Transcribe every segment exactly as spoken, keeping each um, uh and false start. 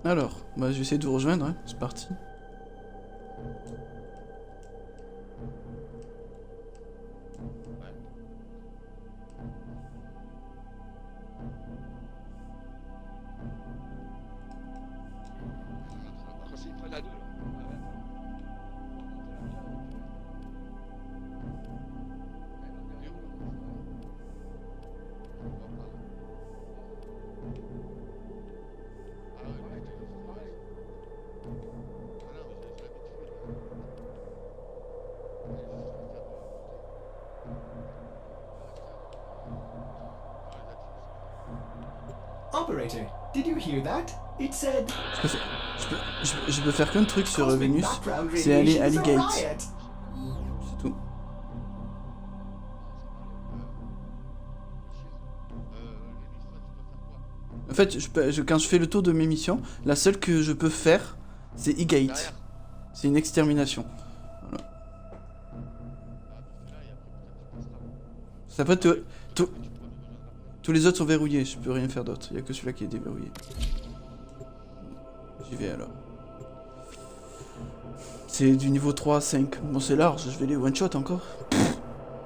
Alors, bah, je vais essayer de vous rejoindre, hein. C'est parti. Operator, did you hear that? It said. Je peux, faire, je, peux, je, peux, je peux faire qu'un truc sur euh, Vénus, c'est aller à Alley-Gate. C'est tout. En fait, je peux, je, quand je fais le tour de mes missions, la seule que je peux faire, c'est E-Gate. C'est une extermination. Voilà. Après, tout, tout, tous les autres sont verrouillés, je peux rien faire d'autre. Il n'y a que celui-là qui est déverrouillé. J'y vais alors. C'est du niveau trois à cinq. Bon, c'est large, je vais les one-shot encore. Pff.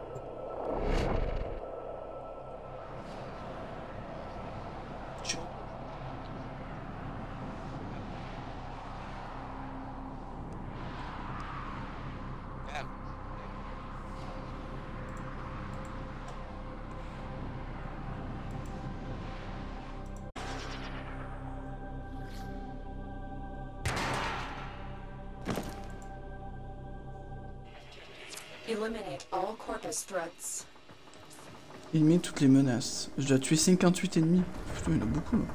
Eliminate all corpus threats. Éliminer toutes les menaces. Je dois tuer cinquante-huit ennemis. Putain, il y en a beaucoup là.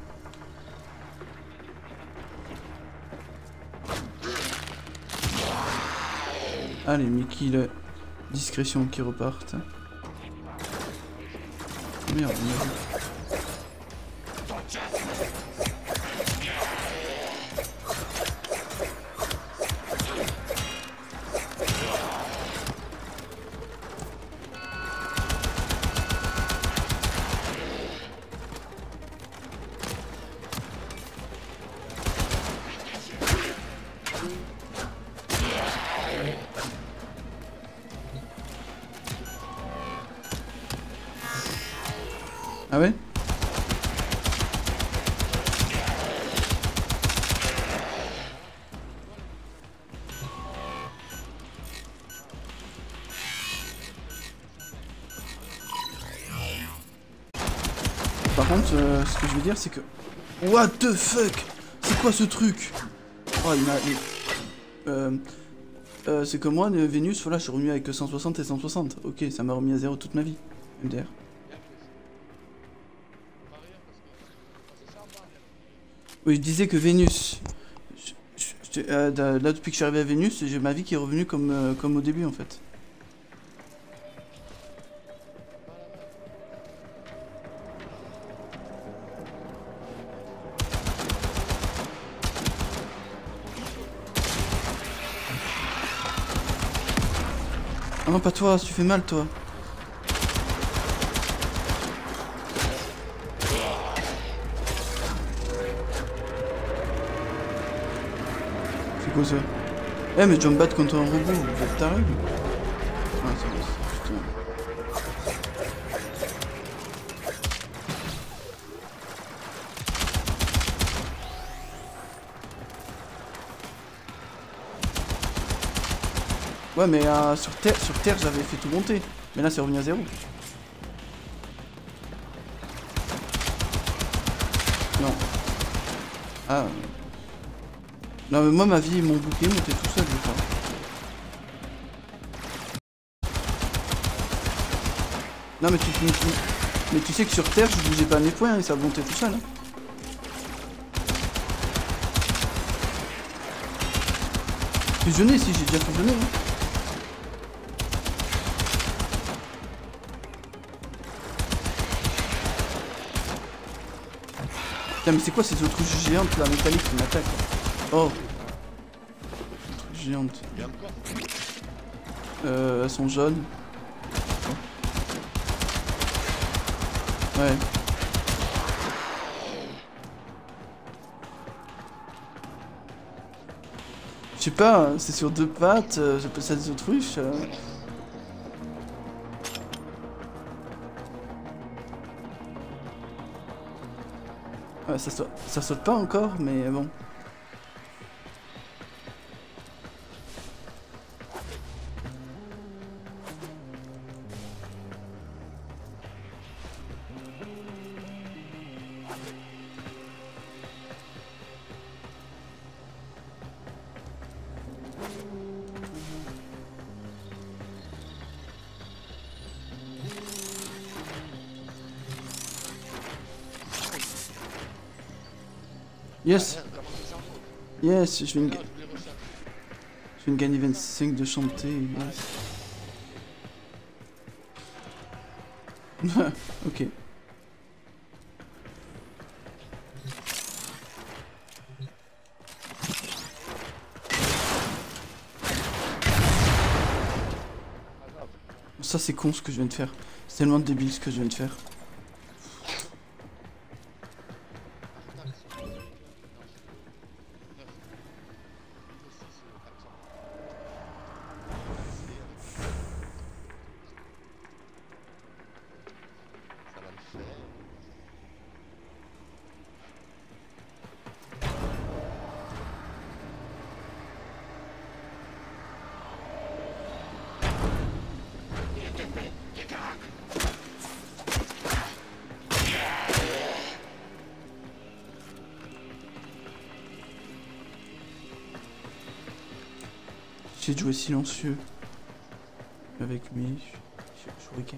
Allez, Mickey, la discrétion qui repartent. Merde, merde. Ah ouais? Par contre, euh, ce que je veux dire, c'est que... What the fuck? C'est quoi ce truc? Oh, il m'a... il- Euh... euh c'est que moi, de Vénus, voilà, je suis revenu avec cent soixante et cent soixante. Ok, ça m'a remis à zéro toute ma vie. M D R. Oui, je disais que Vénus... Je, je, je, euh, là, depuis que je suis arrivé à Vénus, j'ai ma vie qui est revenue comme, euh, comme au début, en fait. Ah non, pas toi, tu fais mal, toi. C'est quoi ça? Eh, mais je dois me battre contre un robot, vous êtes taré? Ah, c'est bon, putain. Ouais, mais euh, sur Terre, sur Terre j'avais fait tout monter. Mais là, c'est revenu à zéro. Non. Ah. Non, mais moi, ma vie et mon bouquet montaient tout seul, je crois. Non, mais tu, tu, tu, mais tu sais que sur Terre, je bougeais pas mes points et ça montait tout seul. Hein. Fusionner, si, j'ai déjà fusionné. Hein. Putain, mais c'est quoi ces autruches géantes là, métalliques qui m'attaquent? Oh. Autruches géantes. Euh, elles sont jaunes. Ouais. sais pas, c'est sur deux pattes, euh, j'appelle ça des autruches. Euh... Ouais, ça, saute, ça saute pas encore, mais bon. Yes. Yes, je viens de, je viens de gagner vingt-cinq de chanter. Yes. Ok. Ça c'est con ce que je viens de faire. C'est tellement débile ce que je viens de faire. J'ai de jouer silencieux avec mes shurikens.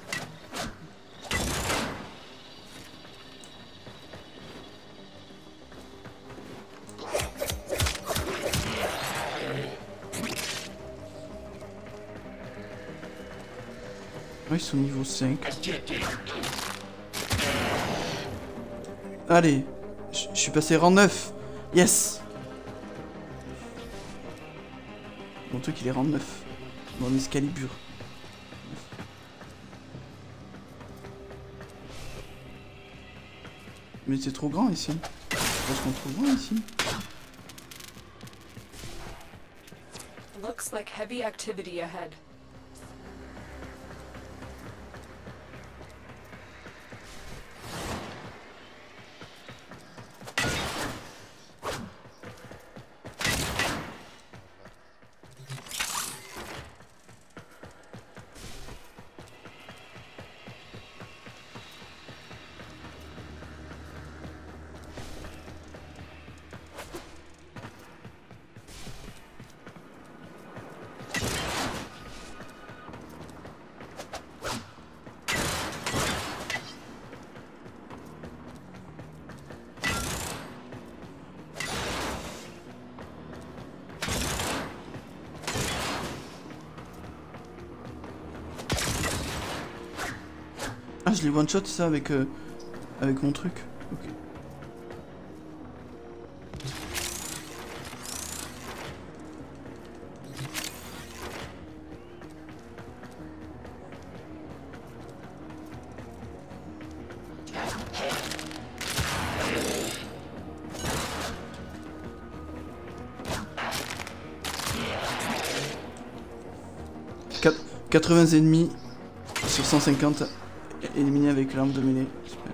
Ouais, ils sont niveau cinq. Allez, je suis passé rang neuf. Yes. Mon truc il est rang neuf. Mon Excalibur. Mais c'est trop grand ici. Parce qu'on trouve grand ici. Looks like heavy activity ahead. Ah, je l'ai one shot ça avec euh, avec mon truc. Ok. quatre-vingts ennemis sur cent cinquante éliminés avec l'arme de mêlée. Super.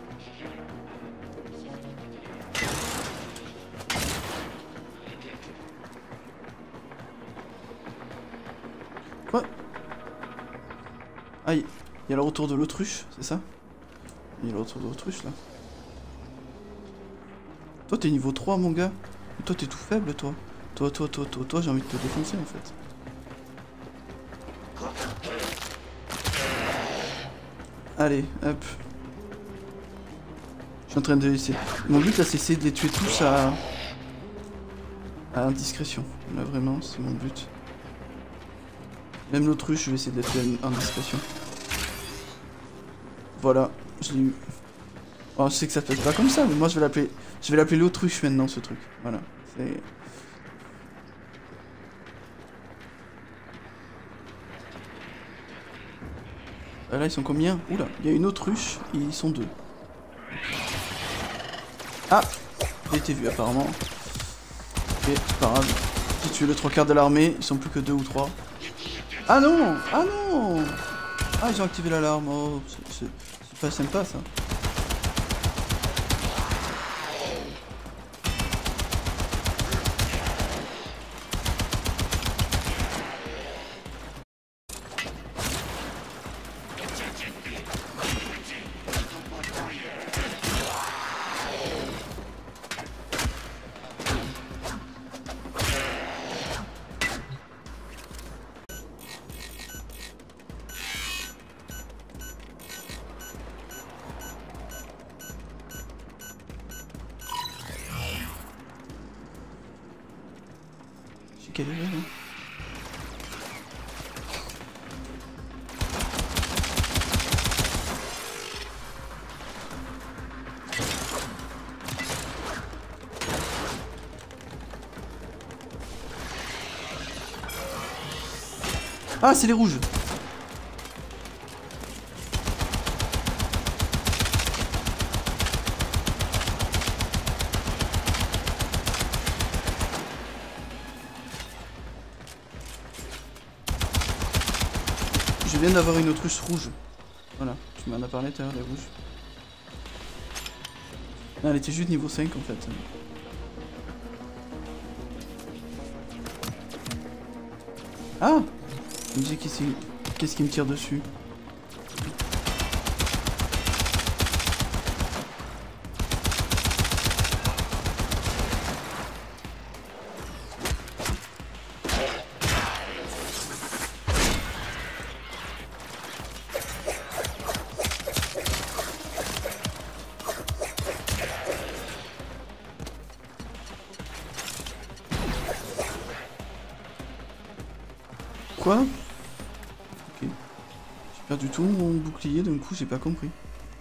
Quoi? Ah, il y a le retour de l'autruche, c'est ça? Il y a le retour de l'autruche là. Toi t'es niveau trois mon gars. Toi t'es tout faible toi. Toi, toi, toi, toi, toi, j'ai envie de te défoncer en fait. Allez, hop. Je suis en train de laisser. Mon but là c'est essayer de les tuer tous à... à indiscrétion. Là vraiment c'est mon but. Même l'autruche je vais essayer de la tuer à indiscrétion. Voilà, je l'ai eu. Oh, je sais que ça fait pas comme ça, mais moi je vais l'appeler. Je vais l'appeler l'autruche maintenant ce truc. Voilà. C'est. Là ils sont combien? Oula, il y a une autruche et ils sont deux. Ah, j'ai été vu apparemment. Ok, c'est pas grave. J'ai tué le trois quarts de l'armée, ils sont plus que deux ou trois. Ah non! Ah non! Ah, ils ont activé l'alarme. Oh, c'est pas sympa ça. Quel est là, ah, c'est les rouges. Je viens d'avoir une autruche rouge. Voilà, tu m'en as parlé tout à l'heure, les rouges. Non, elle était juste niveau cinq en fait. Ah! Je me disais qu'est-ce qui me tire dessus? Quoi? Ok. J'ai perdu tout mon bouclier d'un coup, j'ai pas compris.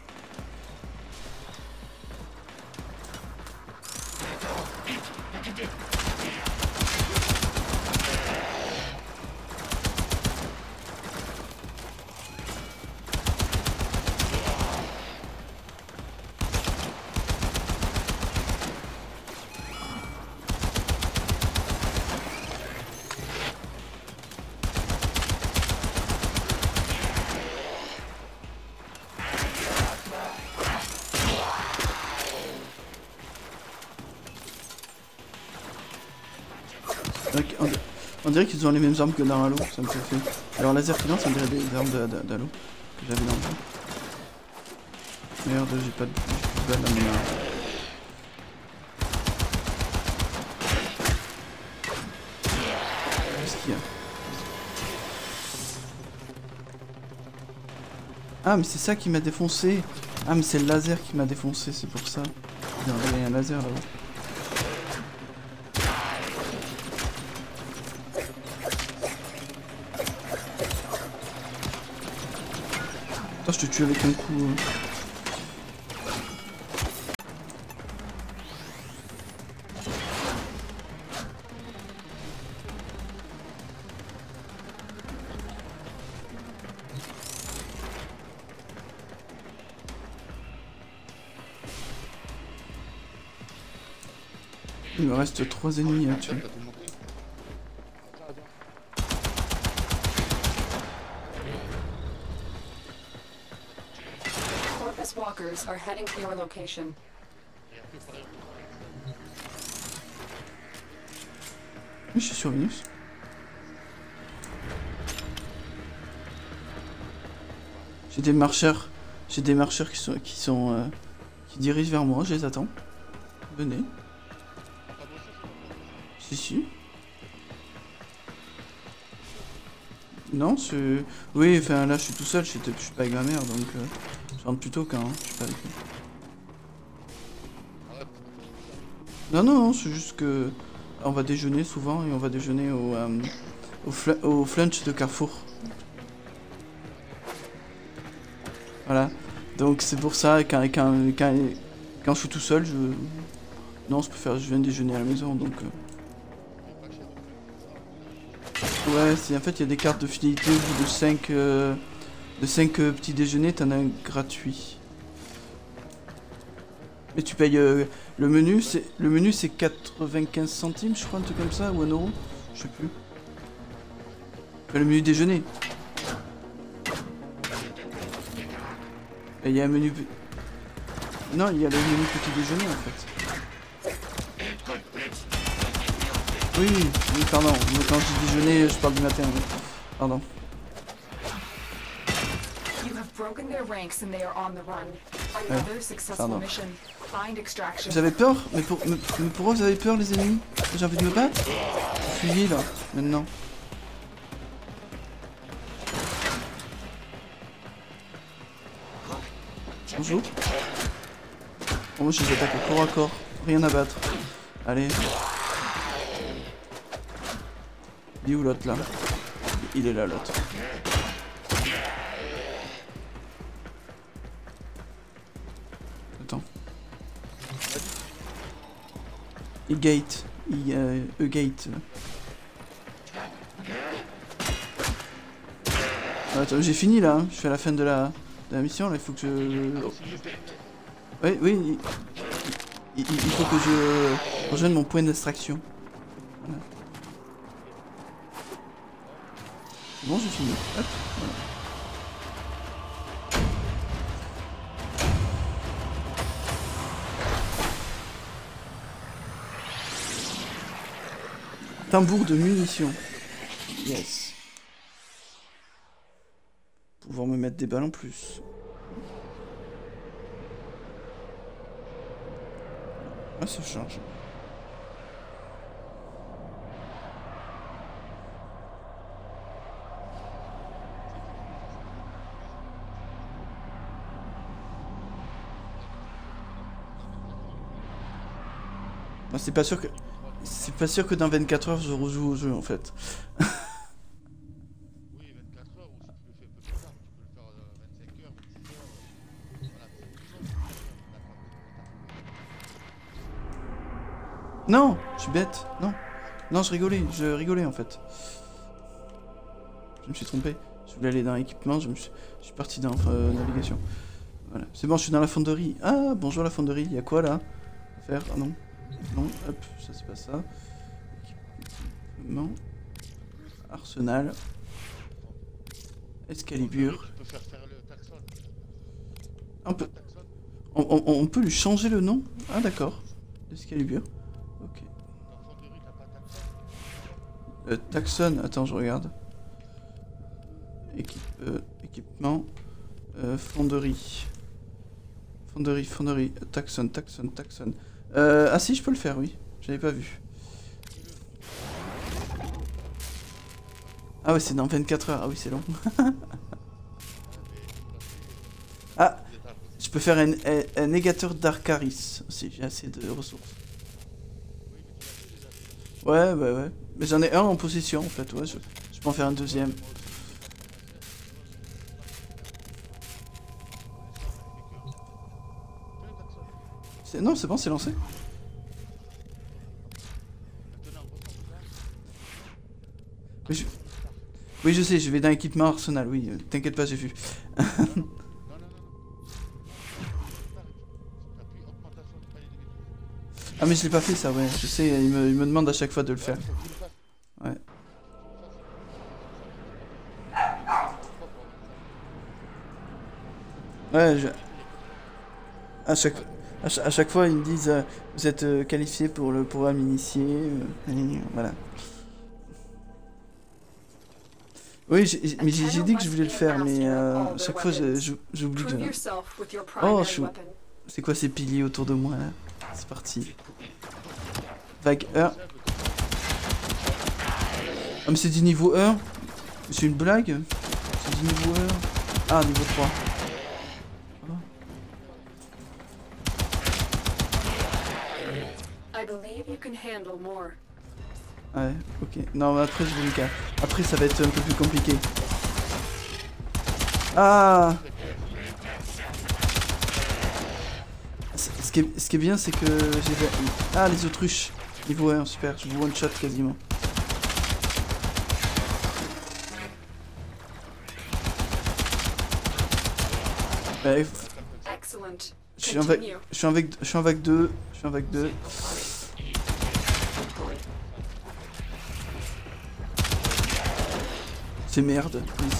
On, on dirait qu'ils ont les mêmes armes que dans Halo, ça me fait fait. Alors laser qui lance, on dirait des armes d'Halo que j'avais dans le jeu. Merde, j'ai pas de balle à mon arme. Qu'est-ce qu'il y a? Ah mais c'est ça qui m'a défoncé. Ah mais c'est le laser qui m'a défoncé, c'est pour ça. Il y a un laser là-haut. Je te tue avec un coup. Euh... Il me reste trois ennemis à tuer. Walkers are heading to your location. Oui, je suis sur Venus. J'ai des marcheurs, j'ai des marcheurs qui sont, qui sont, euh, qui dirigent vers moi. Je les attends. Venez. Si si. Non, c'est... Oui, enfin là je suis tout seul, je suis, je suis pas avec ma mère, donc euh, je rentre plutôt qu'un, hein, je suis pas avec eux. Non, non, non, c'est juste que on va déjeuner souvent et on va déjeuner au, euh, au, fl au flunch de Carrefour. Voilà, donc c'est pour ça, quand, quand, quand, quand je suis tout seul, je... Non, je peux faire, je viens déjeuner à la maison, donc... Euh... Ouais, si en fait il y a des cartes de fidélité au bout de cinq euh, de cinq euh, petits déjeuners, t'en as un gratuit. Mais tu payes euh, le menu, c'est le menu c'est quatre-vingt-quinze centimes, je crois, un truc comme ça, ou un euro, je sais plus. Le menu déjeuner. Et il y a un menu... Non, il y a le menu petit déjeuner en fait. Oui, oui, oui, pardon. Quand je dis déjeuner, je parle du matin. Oui. Pardon. Ouais, pardon. Vous avez peur? Mais, pour, mais, mais pourquoi vous avez peur les ennemis? J'ai envie de me battre? Fuyez là, maintenant. Bonjour. Oh, moi je les attaque au corps à corps. Rien à battre. Allez. Il est où l'autre là? Il est là l'autre. Attends. E-gate. E-gate. Attends, j'ai fini là. Hein. Je suis à la fin de la, de la mission là. Il faut que je... Oh. Oui, oui. Il, il, il faut que je rejoigne mon point d'extraction. Voilà. Bon, j'ai fini. Hop, voilà. Tambour de munitions. Yes. Pouvoir me mettre des balles en plus. Ah, ça change. Non, c'est pas sûr que... C'est pas sûr que dans vingt-quatre heures je rejoue au jeu en fait. Oui, vingt-quatre heures, ou si tu le fais un peu plus tard, tu peux le faire vingt-cinq heures, vingt-six heures. Voilà, Non, je suis bête. Non. Non, je rigolais. Je rigolais en fait. Je me suis trompé. Je voulais aller dans l'équipement, je, me suis... je suis parti dans euh, navigation. Voilà. C'est bon, je suis dans la fonderie. Ah, bonjour la fonderie. Il y a quoi là à faire? Ah non. Non, hop, ça c'est pas ça. Équipement. Arsenal. Excalibur. tu peux faire faire le taxon. On peut... On, on, on peut lui changer le nom? Ah d'accord. Excalibur. Ok. Dans fonderie, t'as pas taxon? Euh, Taxon, attends, je regarde. Équipe, euh, équipement. Euh, fonderie. Fonderie, fonderie. Taxon, taxon, taxon. Euh, ah si, je peux le faire, oui. J'avais pas vu. Ah ouais, c'est dans vingt-quatre heures. Ah oui, c'est long. Ah, je peux faire un, un, un négateur d'Arcaris aussi. J'ai assez de ressources. Ouais, ouais, ouais. Mais j'en ai un en possession, en fait. Ouais, je, je peux en faire un deuxième. Non, c'est bon, c'est lancé. Mais je... Oui, je sais, je vais dans l'équipement Arsenal, oui, euh, t'inquiète pas, j'ai vu. Ah, mais je l'ai pas fait ça, ouais, je sais, il me, il me demande à chaque fois de le faire. Ouais. Ouais, je... À chaque, à chaque, à chaque fois, ils me disent euh, vous êtes euh, qualifié pour le programme initié, euh, et voilà. Oui, j mais j'ai dit que je voulais le faire, mais euh, à chaque fois, j'oublie que... Oh, je... C'est quoi ces piliers autour de moi, là? C'est parti. Vague un. Ah, mais c'est du niveau un? C'est une blague? C'est du niveau un? Ah, niveau trois. Ouais, ok. Non, mais après, je vais le cas. Après, ça va être un peu plus compliqué. Ah! Ce qui est, ce qui est bien, c'est que j'ai... Ah, les autruches. Niveau un, super. Je vous one-shot quasiment. Ouais, Je suis en vague, Continue. je suis en vague, je suis en vague deux, je suis en vague deux. C'est merde, vas-y.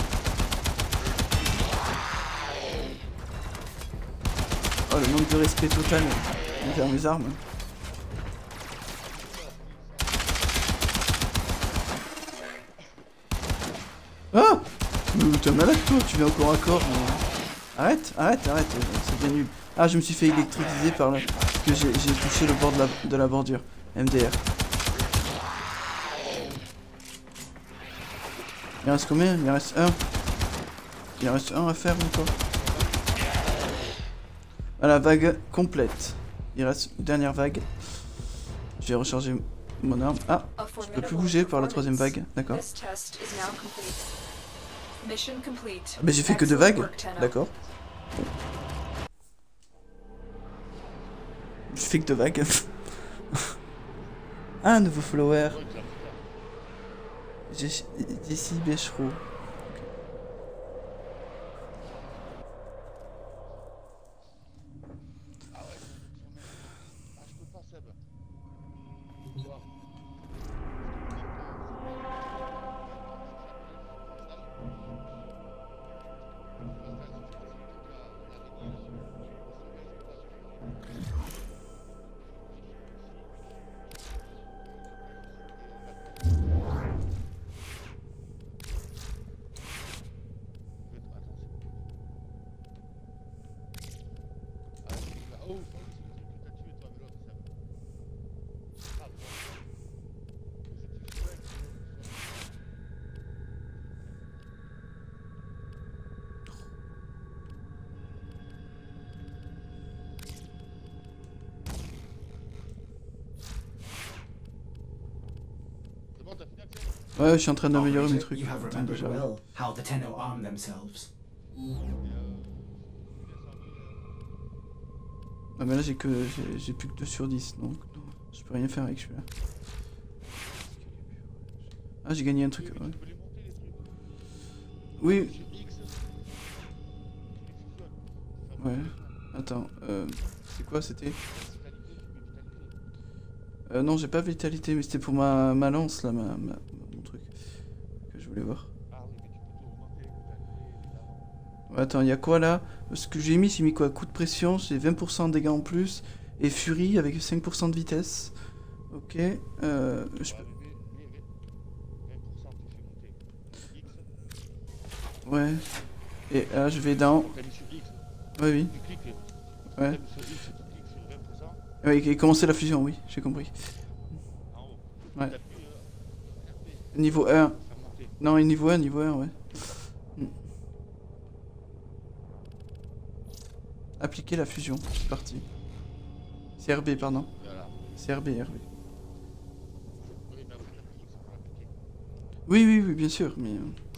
Oh le manque de respect total envers mes armes. Ah! Mais t'es malade toi, tu viens au corps à corps. mais- Arrête, arrête, arrête, euh, c'est bien nul. Ah, je me suis fait électriser par là. Parce que j'ai j'ai touché le bord de la, de la bordure. M D R. Il reste combien? Il reste un. Il reste un à faire encore. Voilà, vague complète. Il reste une dernière vague. Je vais recharger mon arme. Ah, A je peux plus formidable bouger par la troisième performance. vague. D'accord. This test is now complete. Mission complete. Mais j'ai fait que deux Excellent vagues. work, Tenno. D'accord. J'ai fait que deux vagues. Ah, un nouveau follower. Jessie Bechereau. Ah, je peux pas, Seb. Wow. Oh, c'est le truc que t'as tué toi avec l'autre, Seb. Ah, bon. Mais c'était c'est bon, t'as fini, Axel? Ouais, je suis en train d'améliorer mes Operator, trucs. you have Putain, remembered déjà. well how the Tenno arm themselves. Ah, mais là, j'ai que j'ai- j'ai plus que deux sur dix, donc non, je peux rien faire avec celui-là. Ah, j'ai gagné un truc. Ouais. Tu peux les monter, les trucs. Oui, Sur X. ouais. Attends, euh, c'est quoi c'était? Euh, non, j'ai pas vitalité, mais c'était pour ma, ma lance là, ma, ma- mon truc que je voulais voir. Ah oui, mais tu peux tout augmenter, évidemment. Ouais, attends, il y a quoi là? Ce que j'ai mis, j'ai mis quoi? Coup de pression, j'ai vingt pour cent de dégâts en plus. Et furie avec cinq pour cent de vitesse. Ok, euh, je peux... vingt pour cent tu fais monter. X. Ouais. Et là, je vais dans... T'as mis sur X. Ouais, oui. Tu cliques. Ouais. T'appuies sur X, tu cliques sur vingt pour cent. Ouais, et commencer la fusion, oui, j'ai compris. En haut. Ouais. T'appuies euh, R P. Niveau un. Faire monter. Non, et niveau un, niveau un, ouais. Hmm. Appliquer la fusion, c'est parti. C'est R B, pardon. Voilà. C'est R B, R B. Oui, mais après t'appuies X pour l'appliquer. Oui, oui, oui, bien sûr, mais... euh,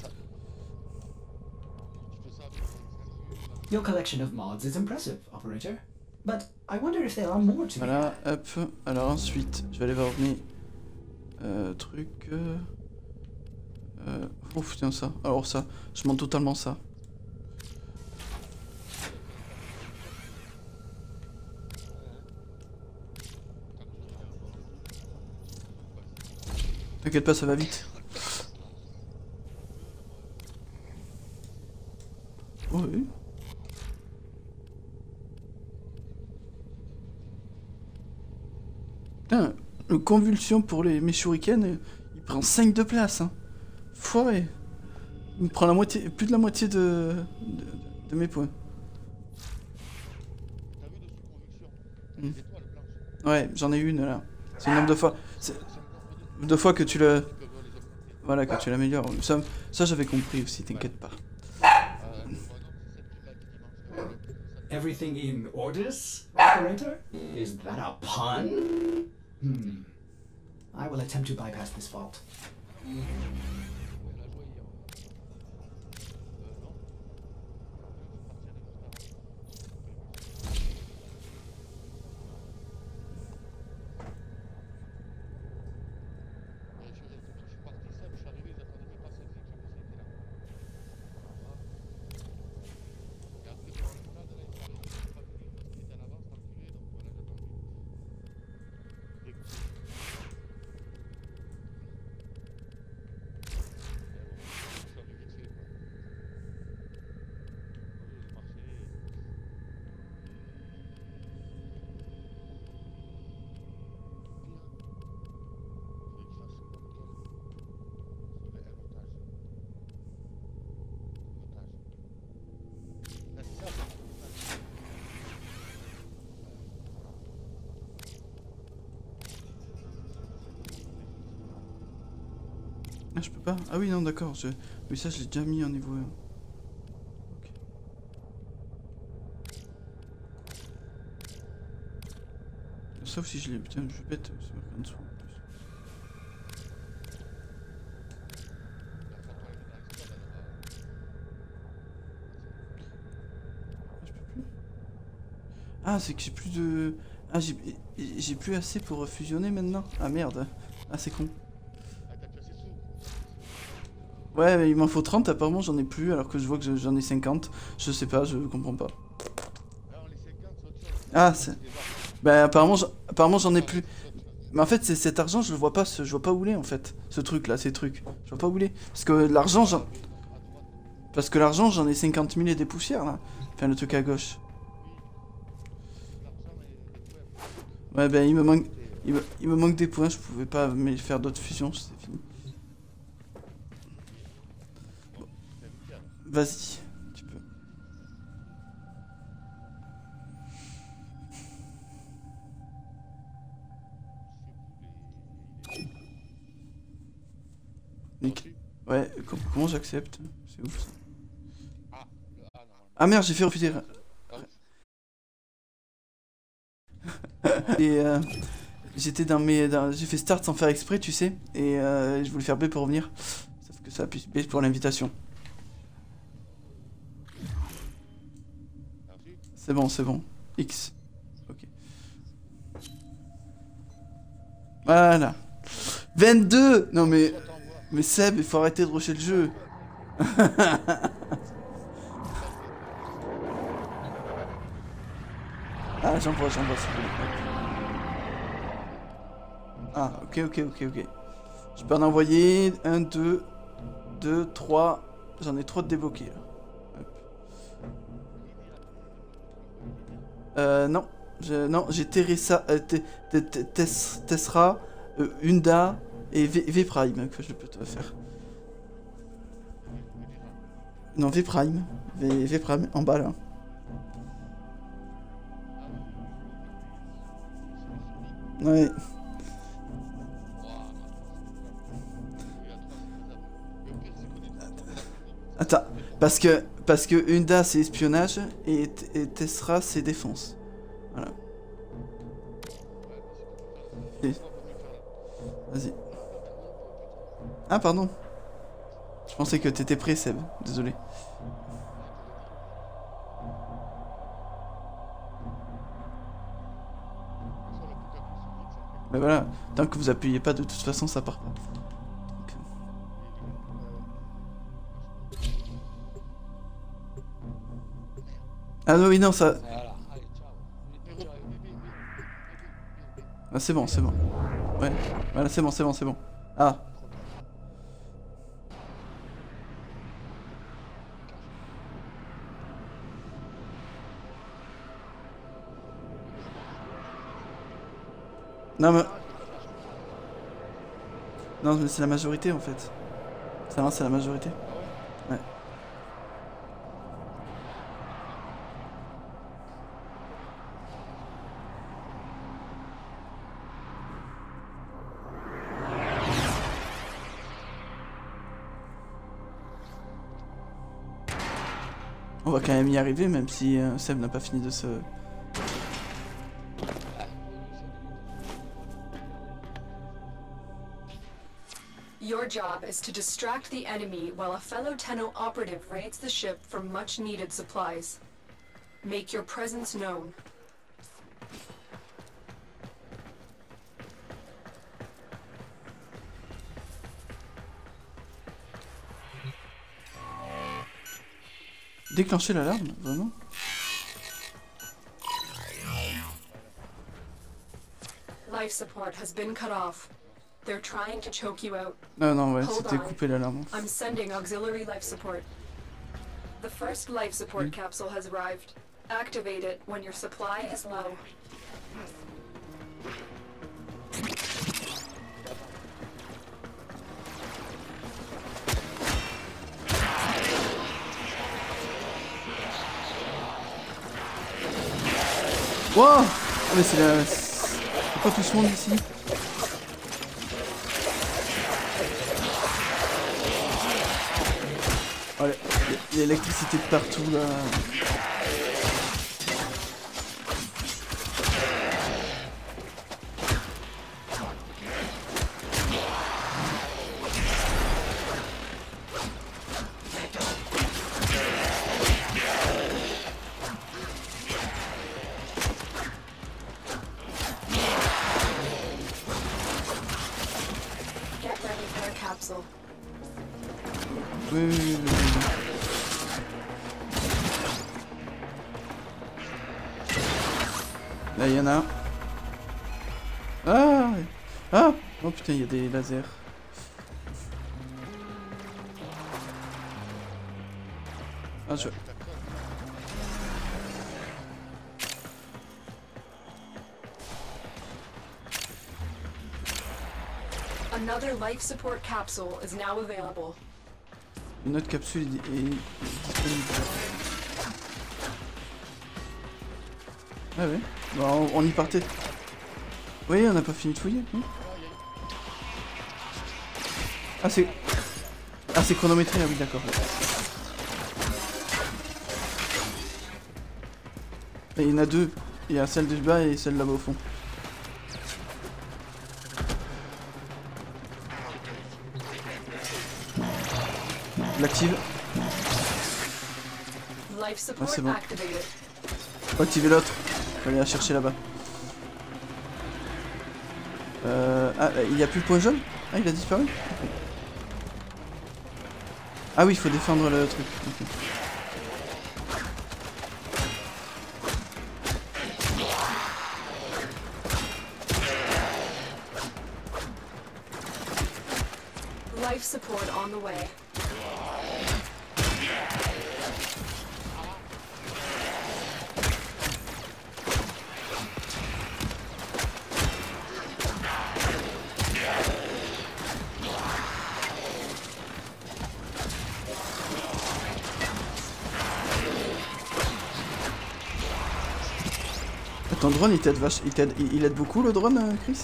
Tu fais ça avec X. Your collection of mods is impressive, Operator. But I wonder if there are more to be Voilà, had. hop. Alors ensuite, je vais aller voir mes... Euh, trucs... Euh... euh, Ouf, tiens ça. Alors ça, je monte totalement ça. T'inquiète pas, ça va vite. Oh, oui. Putain, le convulsion pour les mes shurikens, euh, il prend cinq de place, hein. Foiré. Il me prend la moitié, plus de la moitié de, de, de mes points. T'as vu dessus conviction? T'as Hmm. des étoiles blanches. Ouais, j'en ai une là. C'est le nombre de fois. C'est C'est un nombre de deux fois que tu le. tu peux les augmenter. Voilà, que tu l'améliores. Ça, ça j'avais compris aussi, t'inquiète pas. Euh, le bonhomme, c'est cette la dimension. Everything in orders, Operator? Is that a pun? Hmm. I will attempt to bypass this fault. Elle a joué hier. Euh, non. Et je, et quand je suis parti, Seb, je suis arrivé, ils attendaient même pas cette vie, j'ai pensé qu'il était là. Et après, sur la promenade, là, ils sont arrivés, ils sont pas venus. Ah, je peux pas. Ah oui, non, d'accord. Je... Oui, ça, je l'ai déjà mis en niveau un. Ok. Sauf si je l'ai... Putain, je suis bête. C'est marqué en dessous, en plus. Ah, je peux plus. Ah, c'est que j'ai plus de... Ah, j'ai j'ai plus assez pour fusionner maintenant. Ah, merde. Ah, c'est con. Ah, t'as plus assez de sous. Ouais, mais il m'en faut trente, apparemment j'en ai plus, alors que je vois que j'en ai cinquante. Je sais pas, je comprends pas. Alors, les cinquante, c'est autre chose. Ah, c'est... Bah apparemment j'en apparemment, j'en ai plus. Mais en fait, c'est cet argent, je le vois pas, ce... je vois pas où il est en fait. Ce truc là, ces trucs. Je vois pas où il est. Parce que l'argent, j'en... Parce que l'argent, j'en ai cinquante mille et des poussières là. Enfin, le truc à gauche. Ouais, ben il me manque... Il me, il me manque des points, je pouvais pas mais faire d'autres fusions, c'est fini. Vas-y, tu peux. Nick. Ouais, com comment j'accepte? C'est ouf ça. Ah, le A, normalement. Ah merde, j'ai fait refuser. Et euh, j'étais dans mes... dans- J'ai fait start sans faire exprès, tu sais. Et euh, je voulais faire B pour revenir. Sauf que ça appuie B pour l'invitation. Merci. C'est bon, c'est bon. X. Ok. Voilà. vingt-deux. Non mais... Soit t'envoies. Mais Seb, il faut arrêter de rusher le jeu. Ah, j'envoie, j'envoie. s'il vous plaît. Ah, ok, ok, ok, ok. Je peux en envoyer un, deux, deux, trois. J'en ai trois de débloqués là. Hop. Euh, non. Je, non, j'ai Teresa, euh, Te- Te- Te- Tess- Tessera, euh, Unda et V, V Prime que je peux te faire. Non, V Prime. V, V Prime, en bas là. Ouais. Attends, parce que parce que Unda c'est espionnage et, et Tessera c'est défense. Voilà. Et- Vas-y. Ah pardon. Je pensais que t'étais prêt Seb, désolé. Mais voilà, tant que vous appuyez pas de toute façon ça part pas. Donc, Ah non oui non ça... Voilà, allez, ciao. Ah, c'est bon, c'est bon. Ouais, voilà c'est bon, c'est bon, c'est bon. Ah. Non mais... Non mais c'est la majorité en fait. Ça va, c'est la majorité. Ouais. On va quand même y arriver même si euh, Seb n'a pas fini de se... Your job is to distract the enemy while a fellow Tenno operative raids the ship for much needed supplies. Make your presence known. Déclencher l'alarme, vraiment? Life support has been cut off. They're trying to choke you out. Non, non, ouais, Hold c'était on. couper l'alarme. I'm sending auxiliary life support. The first life support capsule has arrived. Activate it when your supply is low. Wow! Ah mais c'est la... C'est pas tout ce monde ici? Oh, l'électricité de partout là. Get ready for a capsule. Oui, oui, oui, oui, oui. Là, il y en a un. Ah! Ah! Oh putain, il y a des lasers. Ah, je... Another life support capsule is now available. Une autre capsule est, est, est disponible. Ah ouais. Bon, on, on y partait. Oui, on n'a pas fini de fouiller. Hmm. Ah c'est... Ah c'est chronométré, ah oui d'accord. Il y en a deux. Il y a celle de bas et celle là-bas au fond. L'active. Life support c'est bon. activated. Faut activer l'autre. Faut aller la chercher là-bas. Euh... Ah, il n'y a plus le point jaune? Ah, il a disparu? Ok. Ah oui, il faut défendre le truc. Okay. Life support on the way. Ton drone il t'aide vache... il t'aide il, il aide beaucoup le drone euh, Chris?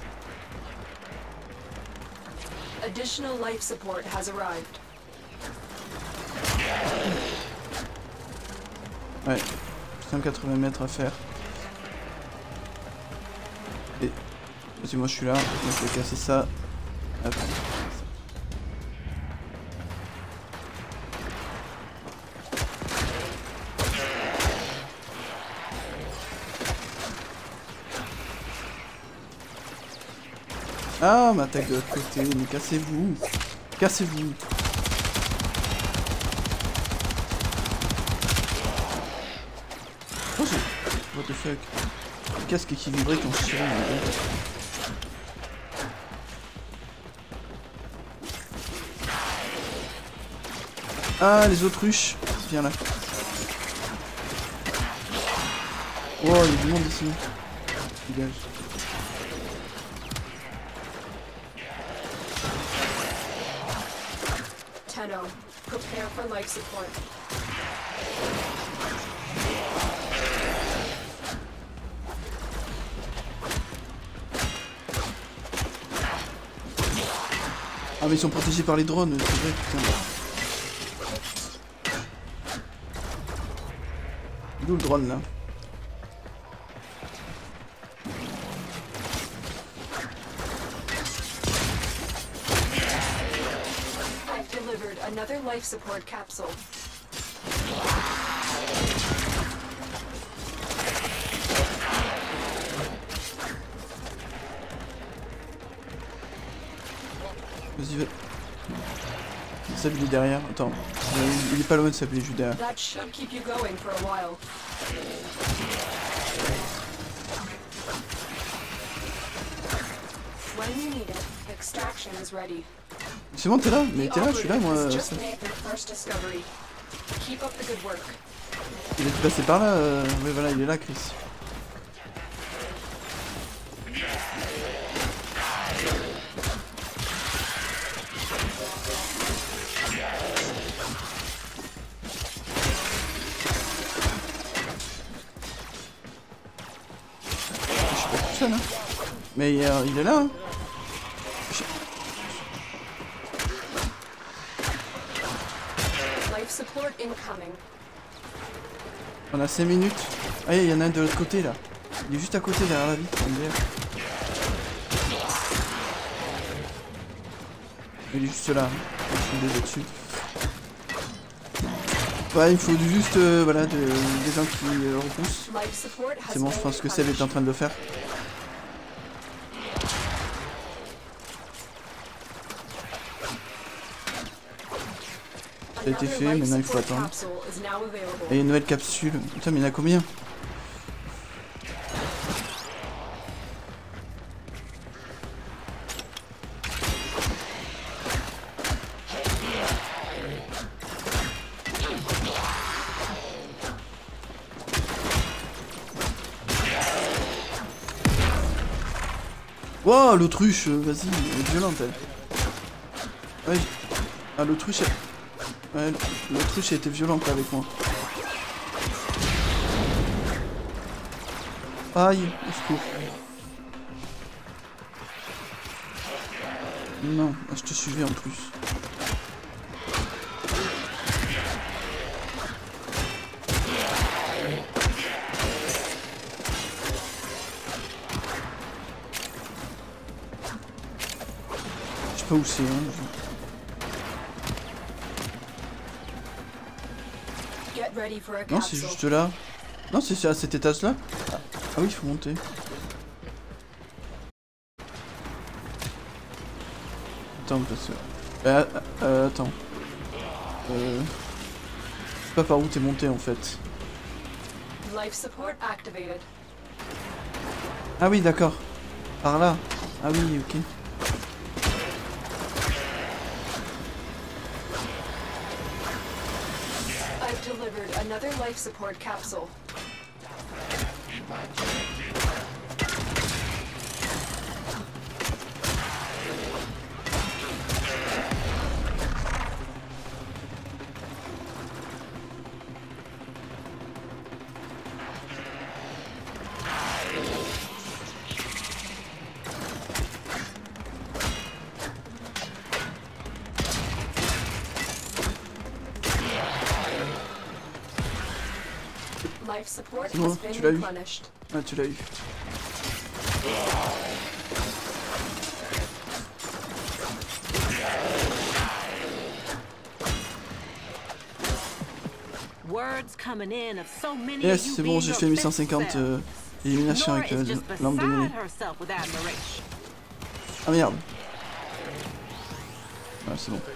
Additional life support has arrived. Ouais, cent quatre-vingts mètres à faire. Et si moi je suis là, donc je vais casser ça. Hop. Ah, on m'attaque de l'autre côté, mais cassez-vous. Cassez-vous. Oh, j'ai... What the fuck. Le casque qui vibrait quand je tirais. Ah, les autruches. Viens là. Oh, il y a du monde ici. Dégage. Tenno, prepare for life support. Ah mais ils sont protégés par les drones, c'est vrai, putain. D'où le drone là? I've delivered another life support capsule. Vas-y, va. Sab il est derrière, attends. Euh, il est pas loin de Sab, il est juste derrière. That should keep you going for a while. When you need it, extraction is ready. C'est bon, t'es là? Mais t'es là, je suis là, moi. The euh, operatives ça. just made their first discovery. Keep up the good work. Il est passé par là, euh... oui voilà, il est là, Chris. Je suis pas tout seul, hein. Mais euh, il est là, hein. incoming. On a cinq minutes. Ah, il y en a un de l'autre côté là. Il est juste à côté derrière la vitre. M D R. Il est juste là. Il est dessus. Ouais, il faut juste euh, voilà, de, des gens qui euh, repoussent. C'est bon, je pense que Seb est en train de le faire. Ça a été fait, maintenant il faut attendre. Et une nouvelle capsule. Putain, mais il y en a combien? Wow, l'autruche, euh, vas-y, elle est violente elle. Ouais. Ah, l'autruche, elle... ouais, l'autruche a été violente avec moi. Aïe, au secours. Non, je te suivais en plus. Je sais pas où c'est, hein. Je... Non, c'est juste là. Non, c'est à cet étage-là. Ah. Ah oui, il faut monter. Attends, parce que... Euh, euh, attends. Euh... Je sais pas par où t'es monté, en fait. Ah oui, d'accord. Par là. Ah oui, ok. Delivered another life support capsule. C'est bon, tu l'as eu. Ah, tu l'as eu. Yes, c'est bon, j'ai fait huit cent cinquante euh, éliminations avec euh, l'arme de mêlée. Ah merde. Ah, c'est bon.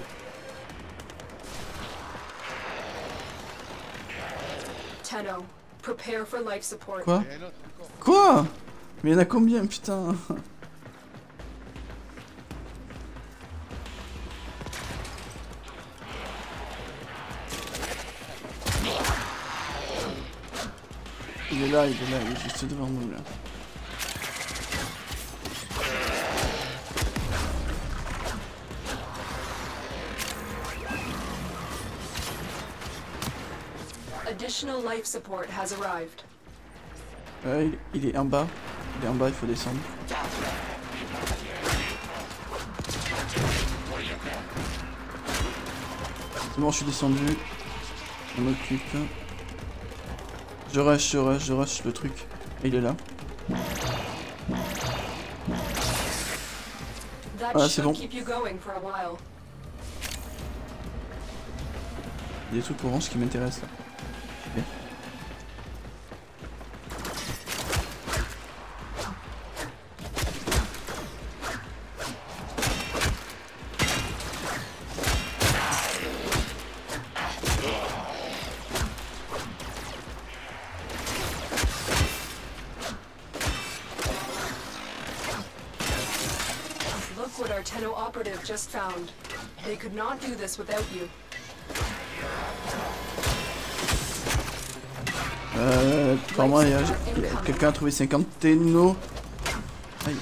Quoi? Quoi? Mais il y en a combien, putain? Il est là, il est là, il est juste devant nous là. Additional life support has arrived. Ouais, il, il est en bas. Il est en bas, il faut descendre. C'est bon, je suis descendu. On m'occupe. Je rush, je rush, je rush le truc. Et il est là. Ah, c'est bon. Il y a des trucs orange qui m'intéressent là. Bien. Look what our Tenno operative just found. They could not do this without you. Euh, apparemment, il y a, a quelqu'un a trouvé cinquante Tenno. Aïe.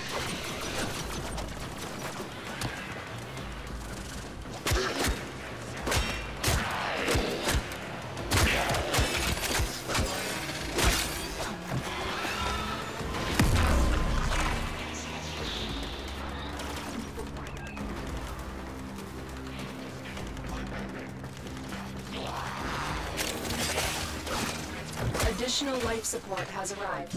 Additional life support has arrived.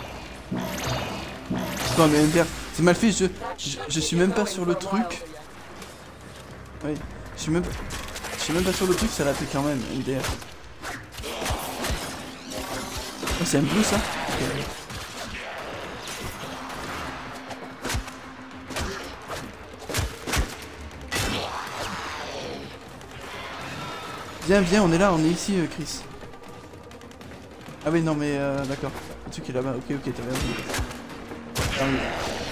Non mais M D R, c'est mal fait, je, je, je suis même pas sur le truc. Oui, je suis même pas, je suis même pas sur le truc, ça l'a fait quand même, M D R. Oh, c'est un bleu ça? Okay. Viens, viens, on est là, on est ici, euh, Chris. Ah oui, non mais euh, d'accord. Le truc est là-bas, ok, ok, t'avais raison. Ah oui.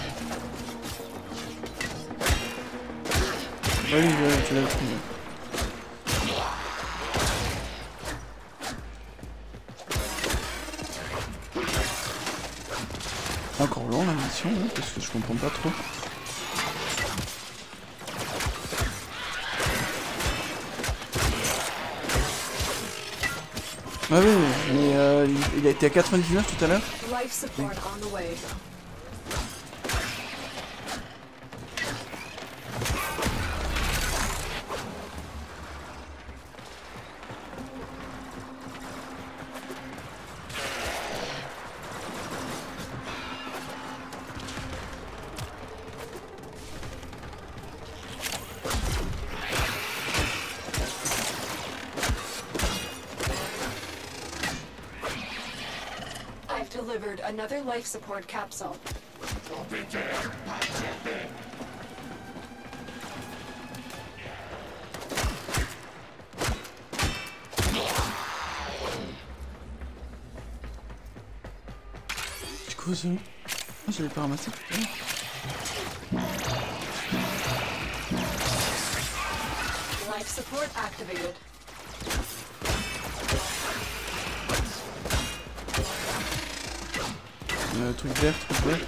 Oui, oui, tu l'avais pris. C'est encore long la mission, hein, parce que je comprends pas trop. Ah oui, mais euh, il, il a été à quatre-vingt-dix-neuf tout à l'heure. Life support on the way. Delivered another life support capsule. C'est quoi ça? Ah, j'avais pas ramassé tout à l'heure. Life support activated. Euh, truc vert, truc vert.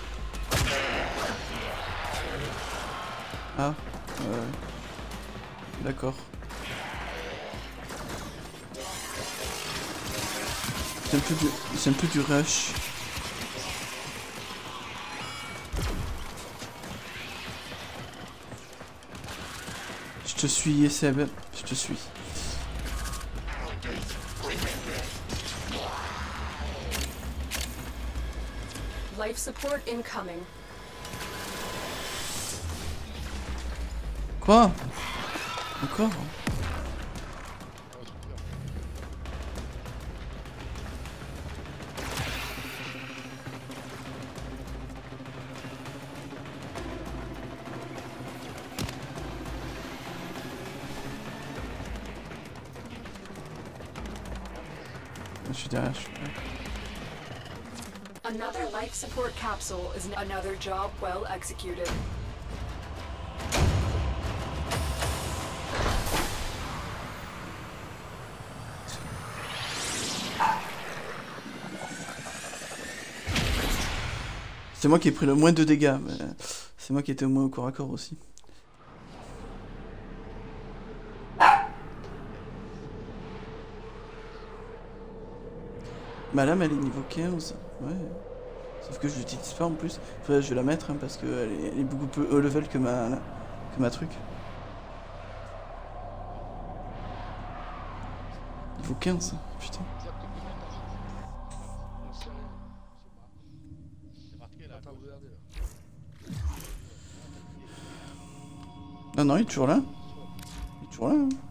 Ah, euh... d'accord. C'est un peu du... c'est un peu du rush. Je te suis, Seb. Je te suis. Life support incoming. Quoi? Encore? Je suis derrière, je suis derrière. Another life support capsule is another job well executed. C'est moi qui ai pris le moins de dégâts, mais c'est moi qui étais au moins au corps à corps aussi. Ma lame elle est niveau quinze, ouais. Sauf que je l'utilise pas en plus. Enfin, je vais la mettre hein, parce qu'elle est, elle est beaucoup plus haut level que ma, que ma truc. Niveau quinze, putain. Non, non, il est toujours là. Il est toujours là. Hein.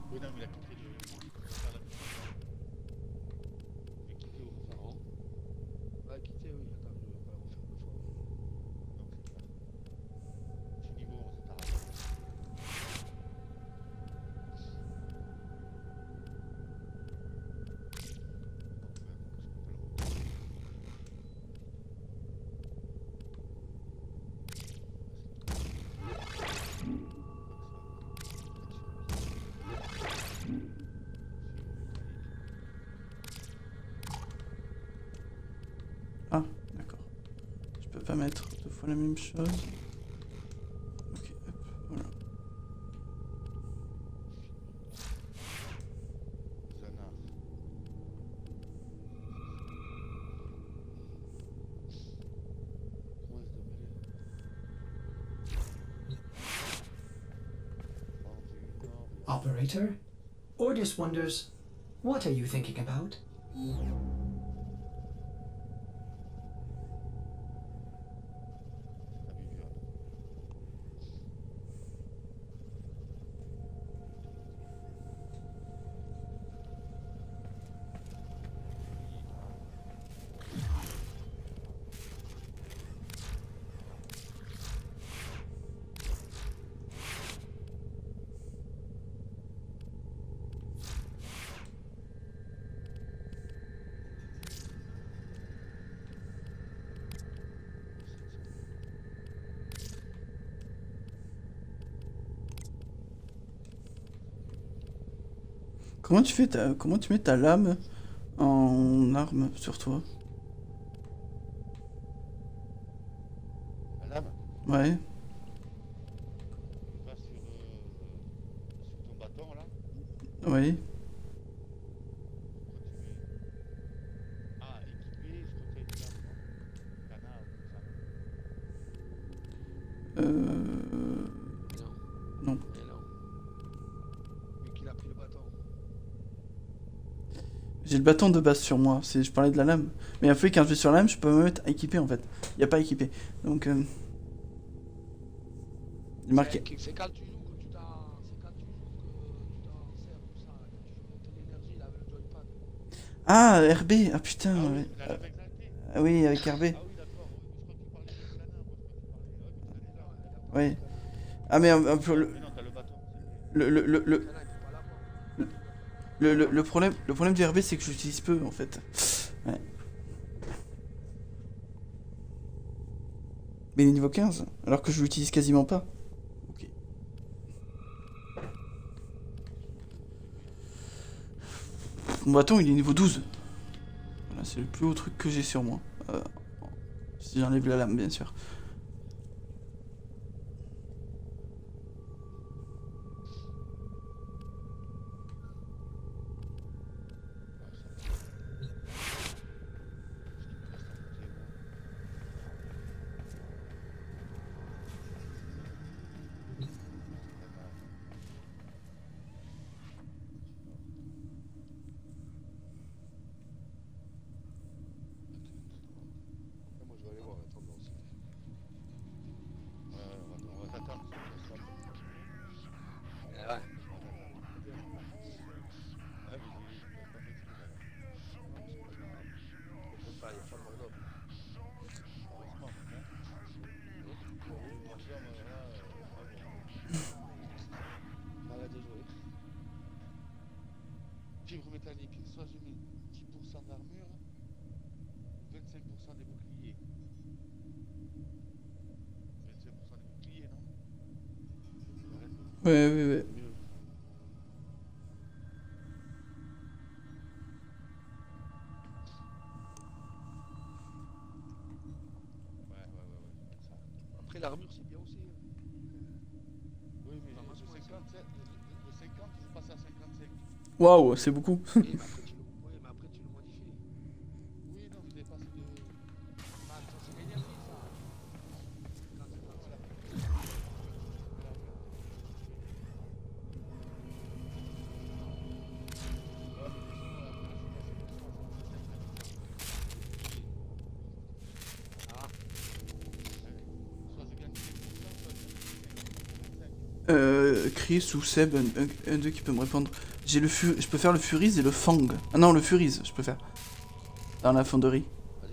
Ah, d'accord. Je peux pas mettre deux fois la même chose. Ok, hop, voilà. Operator? Ordis wonders, what are you thinking about? Comment tu fais ta... Comment tu mets ta lame en arme sur toi? La lame, Ouais. tu vas sur, euh, sur ton bâton là. Oui. Ah, équipé, je te fais une lame, non? Canard, comme ça. Euh... Non. Non. Mais non. Mais qu'il a pris le bâton. J'ai le bâton de base sur moi, c'est je parlais de la lame. Mais après quand je vais sur la lame, je peux me mettre équipé en fait. Il n'y a pas équipé. Donc euh... il est marqué. C'est c'est quand tu joues que tu t'en. C'est quand tu joues que tu t'en sers tout ça. Là, quand tu fais de l'énergie là avec le joypad. Ah, R B. Ah putain, Ah ouais. oui, la lame exaltée. Ah oui, avec R B. Ah oui, d'accord, oui, je crois que tu parlais de canard, moi je crois que tu parlais. Ah oui, mais tu l'as déjà. Oui. Ah mais un, un peu le, Mais non, t'as le bâton. le, le, le, le, Canard, il peut pas l'avoir. le, le- le problème, le problème du R B c'est que j'utilise peu en fait. Ouais. Mais il est niveau quinze, alors que je l'utilise quasiment pas. Ok. Mon bâton il est niveau douze. Voilà, c'est le plus haut truc que j'ai sur moi. Euh, si j'enlève la lame bien sûr. Moi je vais aller voir, attends, aussi. Ouais, on va, on va t'attendre. Eh ouais. Ah, mais j'ai pas fait exprès, là. Je peux pas, il y a pas de mordom. Heureusement, mais bon. Le mordom, là, euh, Arrête de jouer. fibre métallique, soit je mets dix pour cent d'armure, vingt-cinq pour cent des boucliers. vingt-cinq pour cent des boucliers, non? Ouais, ouais, ouais. Mieux. Ouais, ouais, ouais, ouais, je vais mettre ça. Après l'armure c'est bien aussi. hein. Oui, mais Enfin, moi, le je crois que cinquante-sept, le, le cinquante, je passe à cinquante-cinq. Waouh, c'est beaucoup. Oui, mais après tu le, oui, mais après, tu le modifies. Oui, non, je dépasse de. Ah, ça c'est l'énergie ça. cinquante, cinquante-cinq. Ah, Soit je gagne cinq pour cent, soit je gagne cinquante-cinq. Euh, Chris ou Seb, un, un- un d'eux qui peut me répondre. J'ai le fu je peux faire le Furies et le Fang. Ah non, le Furies, je peux faire. Dans la fonderie. vas-y.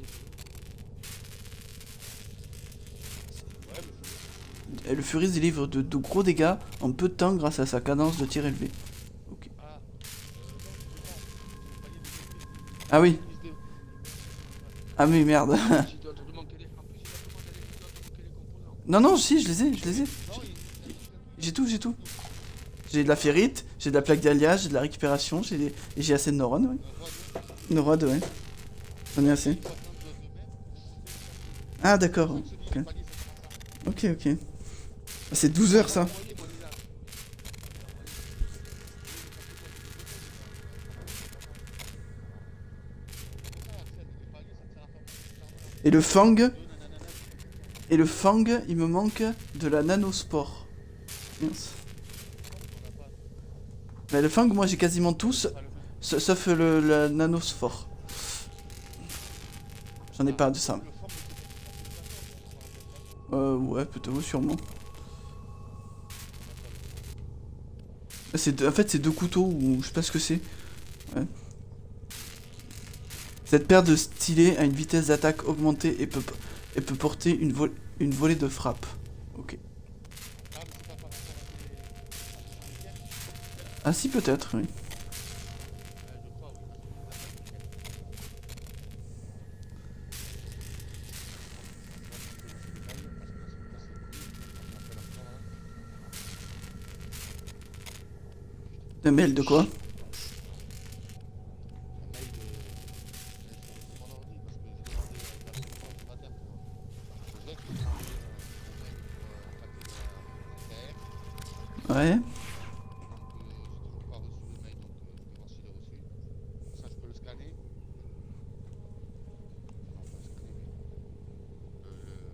Et le Furies il livre de, de gros dégâts en peu de temps grâce à sa cadence de tir élevée. Ok. Ah, euh, non, je sais pas. C'est le palier de Ah oui. plus deux. Ah mais merde. Il doit te manquer les. En plus, il doit te manquer les, il doit te manquer les composants. Non, non, si, je les ai, je les ai. Non, il. J'ai tout, j'ai tout. J'ai de la ferrite, j'ai de la plaque d'alliage, j'ai de la récupération, j'ai des... et j'ai assez de neurones, ouais. Neurones, ouais. J'en ai assez. Ah d'accord. Ok, ok. ok. C'est douze heures ça. Et le Fang. Et le Fang, il me manque de la nanospore. Mince. Mais le Fang, moi j'ai quasiment tous, sa- sauf le, la nanosphore. J'en ai pas de ça. Euh, ouais, plutôt, sûrement. C'est deux- en fait, c'est deux couteaux, ou je sais pas ce que c'est. Ouais. Cette paire de stylets a une vitesse d'attaque augmentée et peut, et peut porter une, vo une volée de frappe. Ok. Ah si, peut-être, oui. Un mail de quoi? Ouais. Donc, euh, j'ai toujours pas reçu le mail, donc euh, je vais voir s'il est reçu. Ça, je peux le scanner. Non, pas le scanner, mais le, le,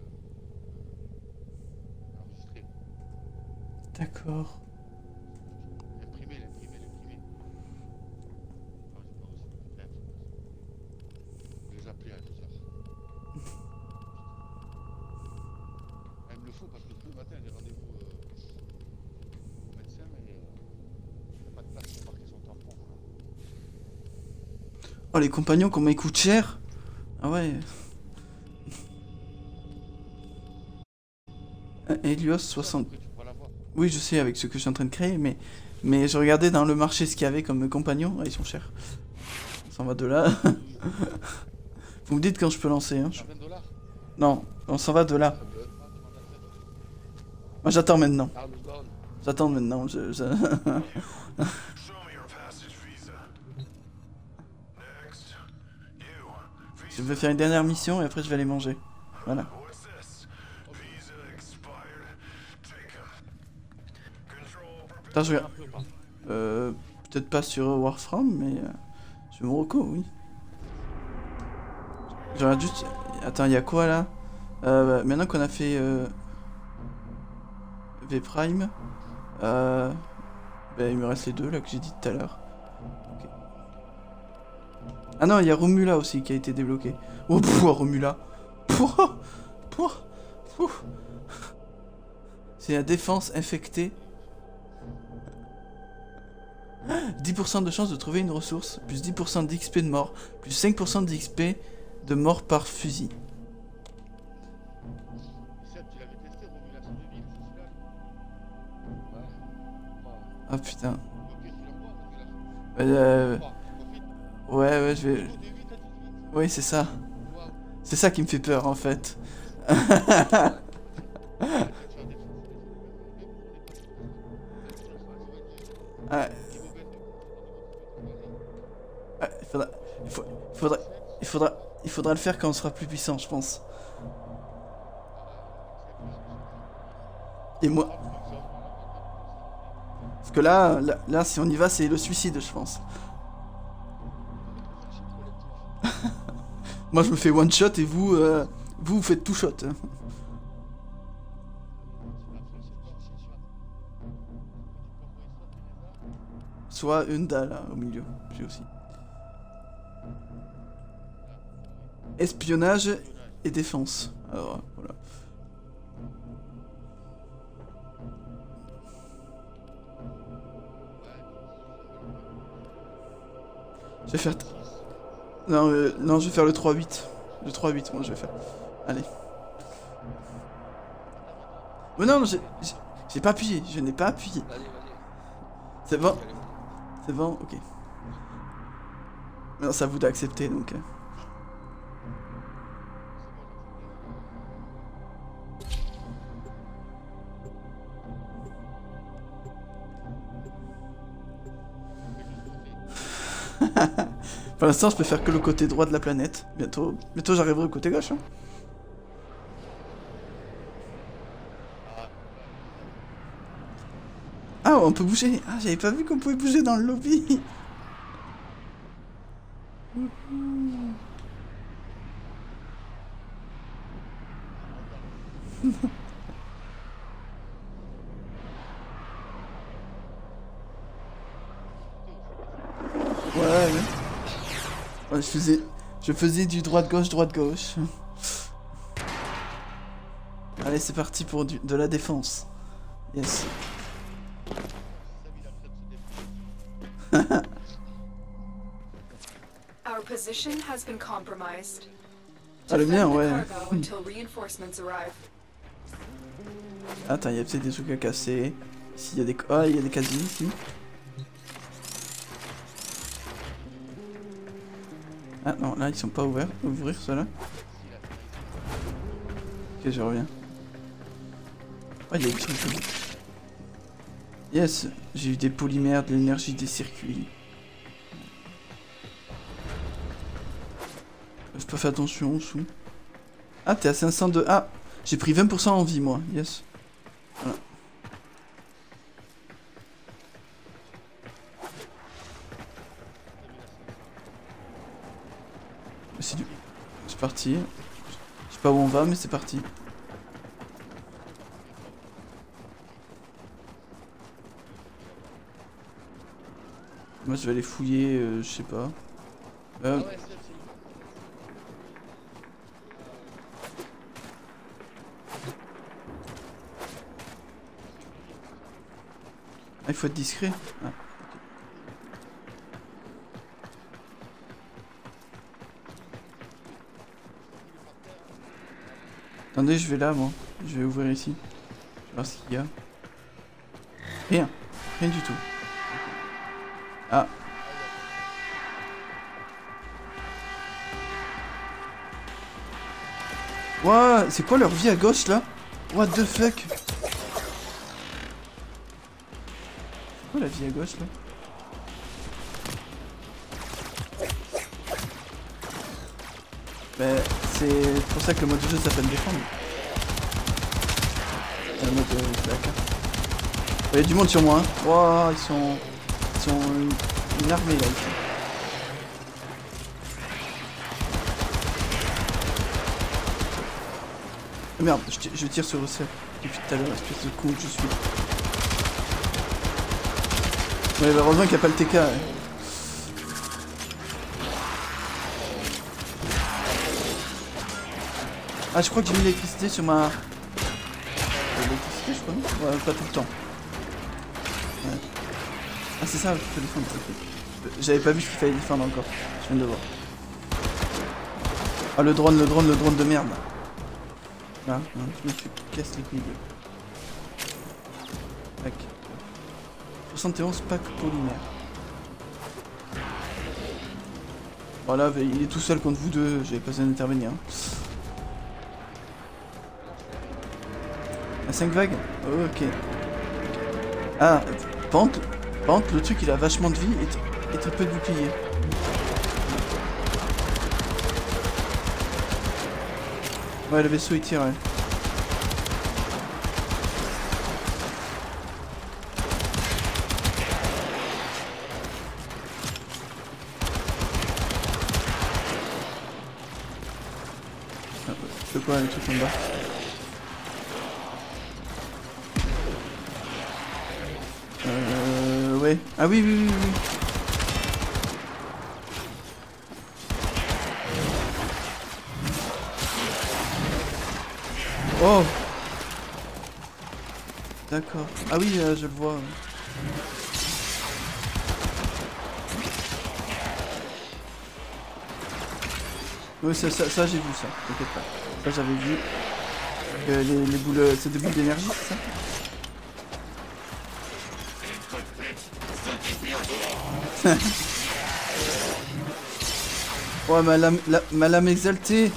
le- l'enregistrer. D'accord. L'imprimer, l'imprimer, l'imprimer. Ah, j'ai pas reçu. Bref. Je vais les appeler à deux heures. Ah, il me le faut parce que tous les matins j'ai rendez-vous euh, au médecin, mais euh, il n'y a pas de place pour marquer son tampon. Quoi. Oh, les compagnons, comment ils coûtent cher. Ah ouais. Un Helios soixante. Après, tu pourras l'avoir. Oui, je sais, avec ce que je suis en train de créer, mais... Mais je regardais dans le marché ce qu'il y avait comme compagnons. Ah, ils sont chers. On s'en va de là. Vous me dites quand je peux lancer, hein. je- vingt dollars. Non, on s'en va de là. Ah, tu m'en as fait. Moi, j'attends maintenant. Ah, le down. J'attends maintenant. Je, je- Show me your passage visa. Next. You. je vais faire une dernière mission et après je vais aller manger. Voilà. What's this? Visa expired. Take 'em. Control. Attends, je regarde. Un peu, par contre. Euh, peut-être pas sur Warframe, mais euh, sur Morocco, oui. Je regarde juste. Attends, il y a quoi là euh, bah, maintenant qu'on a fait euh, V Prime, euh, bah, il me reste les deux là que j'ai dit tout à l'heure. Ok. Ah non, il y a Romula aussi qui a été débloqué. Oh, pff, Romula. Pouah, pouah, pouah. C'est la défense infectée. dix pour cent de chance de trouver une ressource, plus dix pour cent d'X P de mort, plus cinq pour cent d'X P de mort par fusil. Seb, tu l'avais testé, Romulation de ville, c'est celui-là? Ouais. Oh. Ah putain. Ok, tu l'envoies, Romulation. Euh, Oh, tu profites. ouais, ouais, je vais... Zéro de huit à dix-huit. Oui, c'est ça. Waouh. C'est ça qui me fait peur en fait. Ouais, ouais, il faudra... Il, faut- il faudra... Il faudra... Il faudra le faire quand on sera plus puissant, je pense. Et moi... Parce que là, là, là, si on y va, c'est le suicide, je pense. Moi, je me fais one shot et vous, euh, vous, vous faites two shot. Soit une dalle là, au milieu, j'ai aussi. Espionnage et défense. Alors, voilà. Je vais faire... t- Non, euh, non, je vais faire le trois huit. Le trois huit, moi, je vais faire. Allez. Mais non, j'ai... j'ai- J'ai pas appuyé, je n'ai pas appuyé. Vas-y, vas-y. C'est bon, Allez, vas-y. c'est bon, ok. Maintenant, c'est à vous d'accepter, donc... euh. Pour l'instant, je peux faire que le côté droit de la planète. Bientôt, bientôt j'arriverai au côté gauche. Hein. Ah, on peut bouger. Ah, j'avais pas vu qu'on pouvait bouger dans le lobby. Ouais, ouais. Ouais, je faisais, je faisais du droite-gauche, droite-gauche. Allez, c'est parti pour du, de la défense. Yes. Our position has been compromised. Ah, le mien, Defend the ouais. cargo until reinforcements arrive. Attends, il y a peut-être des trucs à casser. Ici, il y a des... Ah, il y a des casiers ici. Ah non, là, ils sont pas ouverts. Ouvrir ceux-là. Ok, je reviens. Oh, il y a des trucs. Yes, j'ai eu des polymères, de l'énergie, des circuits. Je peux faire attention en dessous. Ah, t'es à cinq cent deux. Ah, j'ai pris vingt pour cent en vie, moi. Yes. Voilà. parti. Je sais pas où on va, mais c'est parti. Moi je vais aller fouiller, euh, je sais pas. Euh... Ah ouais, c'est c'est- Ah, il faut être discret. Ah. Attendez, je vais là, moi. Je vais ouvrir ici. Je vais voir ce qu'il y a. Rien. Rien du tout. Ah. Ouah, c'est quoi leur vie à gauche, là? What the fuck? C'est quoi la vie à gauche, là? Bah, c'est pour ça que le mode de jeu s'appelle défendre. C'est le mode de de la carte. Il y a du monde sur moi, hein. Wouah, ils sont... Ils sont une, une armée, là, ici. Oh, merde, je, je tire sur Russell depuis tout à l'heure, espèce de con que je suis. Ouais, bah, heureusement qu'il n'y a pas le T K. Ouais. Ah, je crois que j'ai mis l'électricité sur ma... L'électricité, je crois, non? Ouais, pas tout le temps. Ouais. Ah, c'est ça, il faut défendre. Okay. J'avais pas vu ce qu'il fallait défendre encore. Je viens de le voir. Ah, le drone, le drone, le drone de merde. Là, hein, je me casse les couilles. Tac. soixante et onze packs polymères. Voilà, il est tout seul contre vous deux, j'avais pas besoin d'intervenir. À cinq vagues? Ok. Ah, par contre, par contre, le truc il a vachement de vie et, et très peu de bouclier. Ouais, le vaisseau il tire, ouais. C'est quoi les trucs en bas? Euh... Ouais. Ah oui, oui, oui, oui. Oh! D'accord. Ah oui, euh, je le vois. Oui, ça, ça, ça j'ai vu ça, t'inquiète pas. Ça j'avais vu. Euh, les, les boules... C'est des boules d'énergie, c'est ça? Ouais, ma lame, la, ma lame exaltée.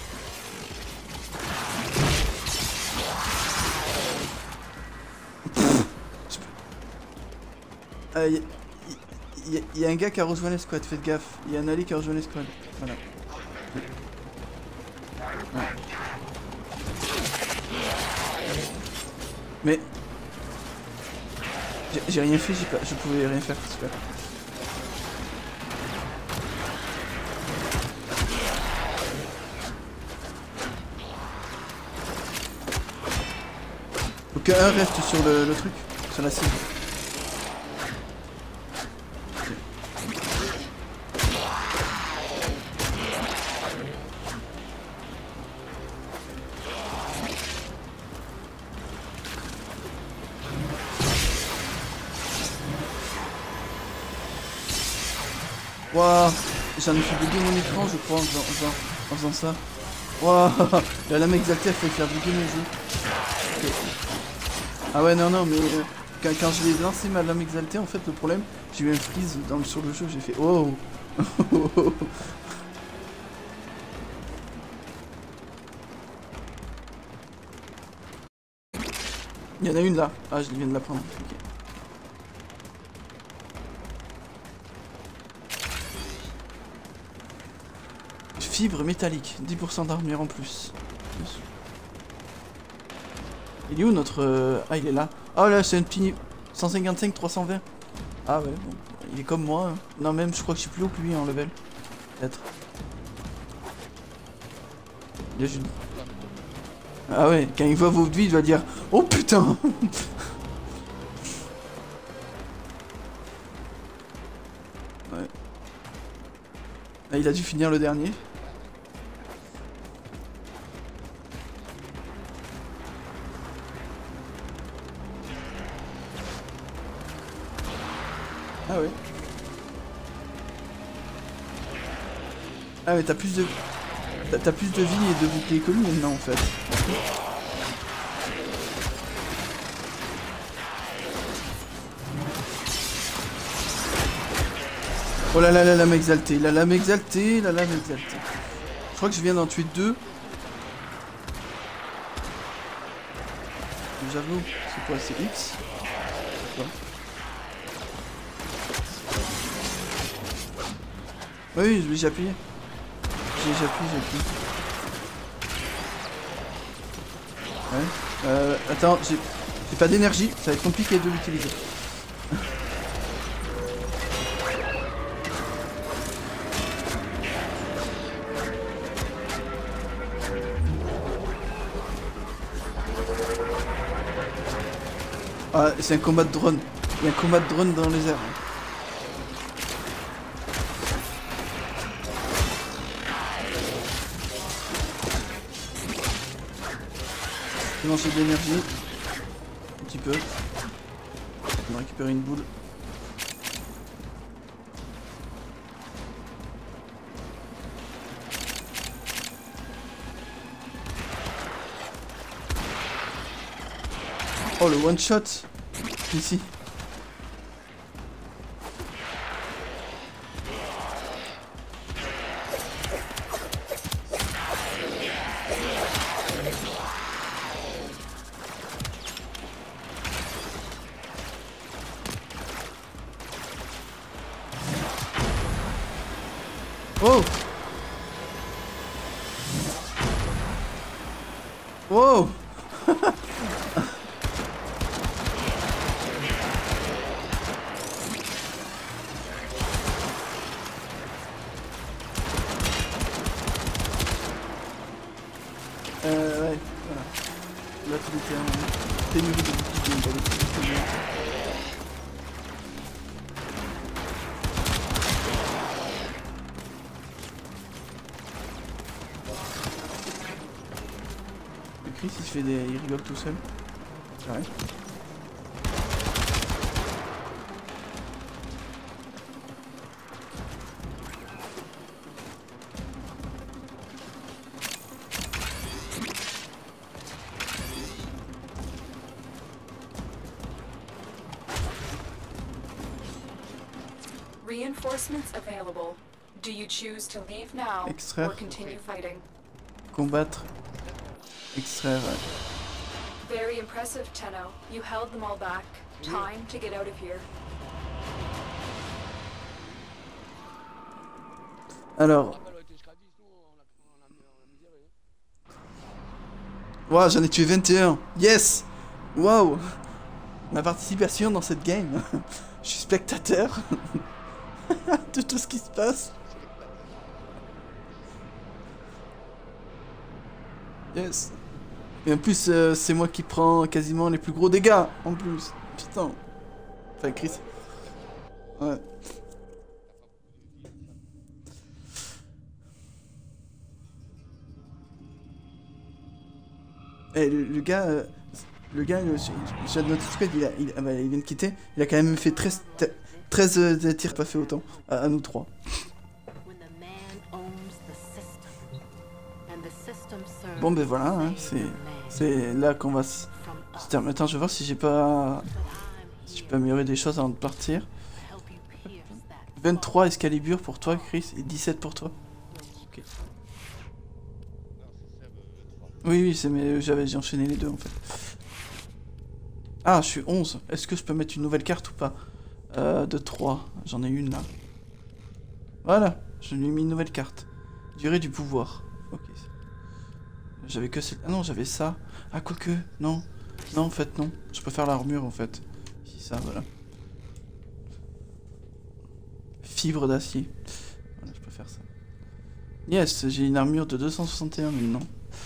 Il euh, y, y, y, y a un gars qui a rejoint l'escouade, faites gaffe. Il y a un allié qui a rejoint l'escouade. Voilà. Ouais. Mais... J'ai rien fait, pas, je pouvais rien faire, super. Faut qu'un reste sur le, le truc, sur la cible. Waouh, j'en ai fait bugger mon écran je crois en faisant, en faisant, en faisant ça. Waouh, la lame exaltée elle fait faire bugger mon jeu. Okay. Ah ouais non non mais euh, quand, quand je l'ai lancé ma lame exaltée en fait le problème j'ai eu un freeze dans, sur le jeu, j'ai fait oh. Il y en a une là, ah je viens de la prendre. Okay. Fibre métallique, dix pour cent d'armure en plus. Il est où notre... Euh... Ah il est là. Oh là c'est un petit... cent cinquante-cinq, trois cent vingt. Ah ouais, bon. Il est comme moi. Hein. Non même je crois que je suis plus haut que lui en level. Peut-être. Il y a juste... Ah ouais, quand il voit votre vie, il va dire « Oh putain !» Ouais. Ah, il a dû finir le dernier. Ah ouais. Ah mais t'as plus de... T'as plus de vie et de bouclier commun maintenant en fait. Oh là là, la lame exaltée, la lame exaltée, la lame exaltée. Je crois que je viens d'en tuer deux. J'avoue, c'est quoi, c'est X? Quoi? Oui, oui, j'ai appuyé. J'ai appuyé, j'ai appuyé. Ouais. Euh, attends, j'ai pas d'énergie, ça va être compliqué de l'utiliser. Ah, c'est un combat de drone. Il y a un combat de drone dans les airs. Je vais lancer de l'énergie. Un petit peu. On va récupérer une boule. Oh le one shot ici. Oh! Wow! Euh, ouais, voilà. Là, tout était un pénurie de boucliers, il fallait tout bien. Le Chris, il se fait des... il rigole tout seul. C'est vrai. Reinforcements available. Do you choose to leave now Extraire. or continue fighting? Combattre. Extraire. Ouais. Very impressive, Tenno. You held them all back. Time to get out of here. Alors. Wow, j'en ai tué vingt et un. Yes! Wow! Ma participation dans cette game. Je suis spectateur de tout ce qui se passe. Yes. Et en plus, euh, c'est moi qui prends quasiment les plus gros dégâts. En plus. Putain. Enfin, Chris. Ouais. Eh, le, le gars... Euh, le gars, le, j'ai notre squad, il, a, il, ah bah, il vient de quitter. Il a quand même fait treize, treize euh, tirs, pas fait autant. À, à nous trois. Bon ben voilà, hein, c'est c'est là qu'on va se terminer. Attends, je vais voir si j'ai pas... Si je peux améliorer des choses avant de partir. vingt-trois Excalibur pour toi, Chris, et dix-sept pour toi. Ok. Oui, oui, c'est mais j'avais j'ai enchaîné les deux en fait. Ah, je suis onze. Est-ce que je peux mettre une nouvelle carte ou pas? euh, De trois. J'en ai une là. Voilà, je lui ai mis une nouvelle carte. Durée du pouvoir. Ok. J'avais que cette... Ah non, j'avais ça. Ah, quoique. Non. Non, en fait, non. Je préfère l'armure en fait. Si, ça, voilà. Fibre d'acier. Voilà, je préfère ça. Yes, j'ai une armure de deux cent soixante et un maintenant.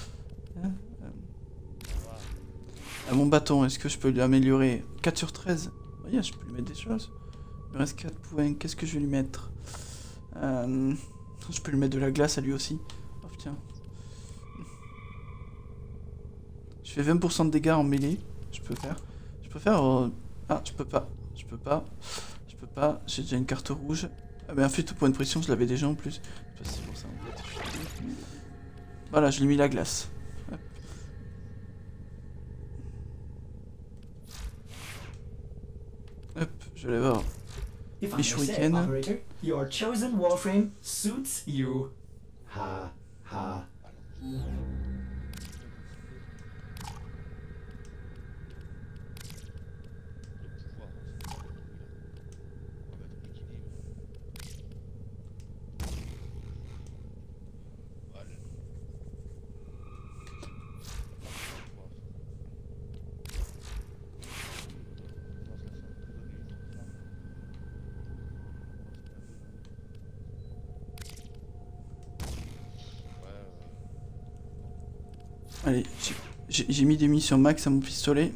À mon bâton, est-ce que je peux l'améliorer? Quatre sur treize. Oh yeah, je peux lui mettre des choses. Il me reste quatre points. Qu'est-ce que je vais lui mettre? euh... Je peux lui mettre de la glace à lui aussi. Oh putain. Je fais vingt pour cent de dégâts en mêlée. Je peux faire. Je peux faire... Euh... Ah, je peux pas. Je peux pas. Je peux pas. J'ai déjà une carte rouge. Ah mais en fait, au point de pression, je l'avais déjà en plus. C'est pour ça, en fait. Voilà, je lui ai mis la glace. Hop. Hop, je vais voir. If I may Biche say, week-end. operator, your chosen warframe suits you. Ha ha. Allez, j'ai mis des munitions max à mon pistolet.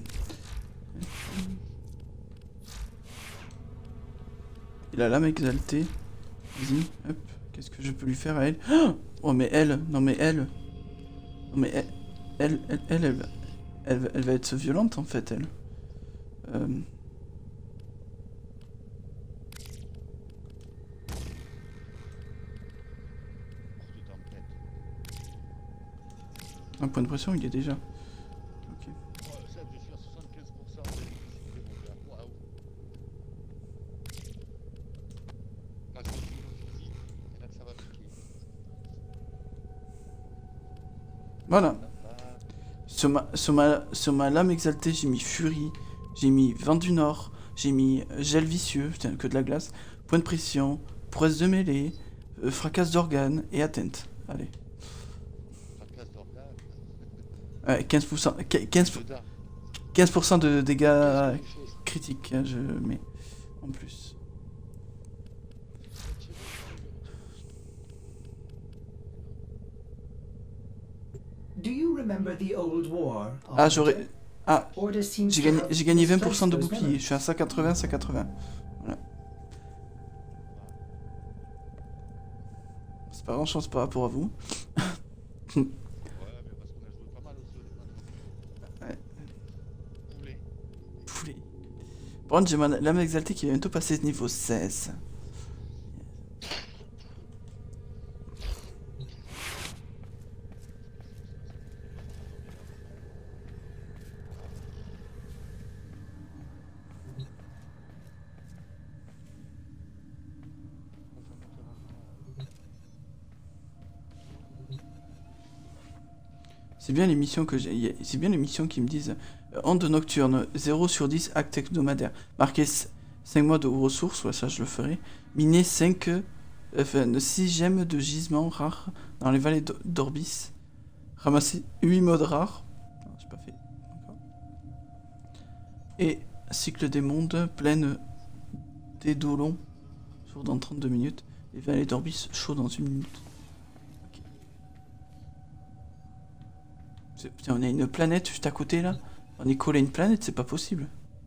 Et la lame exaltée. Vas-y, hop. Qu'est-ce que je peux lui faire à elle? Oh mais elle, non mais elle. Non mais elle, elle, elle, elle, elle, elle, elle va être violente en fait, elle. Euh... Un point de pression, il est déjà. Ok. Voilà. Sur ma, sur ma, sur ma lame exaltée, j'ai mis Furie, j'ai mis Vent du Nord, j'ai mis Gel Vicieux, putain, que de la glace, point de pression, prouesse de mêlée, euh, fracasse d'organes et atteinte. Allez. Ouais, quinze pour cent, quinze pour cent de dégâts critiques, hein, je mets en plus. Do you remember the old war? Ah, j'aurais... Ah, Orders seem j'ai to gagné, have j'ai gagné vingt pour cent de misplaced those bouclier, je memories. suis à cent quatre-vingts, cent quatre-vingts. Voilà. C'est pas grand chose par rapport à vous. Poulet. Par contre, j'ai ma lame exaltée qui va bientôt passer niveau seize. C'est bien les missions que j'ai. C'est bien les missions qui me disent euh, Onde nocturne, zéro sur dix, acte hebdomadaire. Marquer cinq mois de ressources, ouais, ça je le ferai. Miner cinq, euh, enfin, six gemmes de gisements rares dans les vallées d'Orbis. Ramasser huit modes rares. Non, j'ai pas fait. Et cycle des mondes, pleine des dolons, chaud dans trente-deux minutes. Les vallées d'Orbis, chaud dans une minute. Putain, on a une planète juste à côté là. On est collé à une planète, c'est pas possible.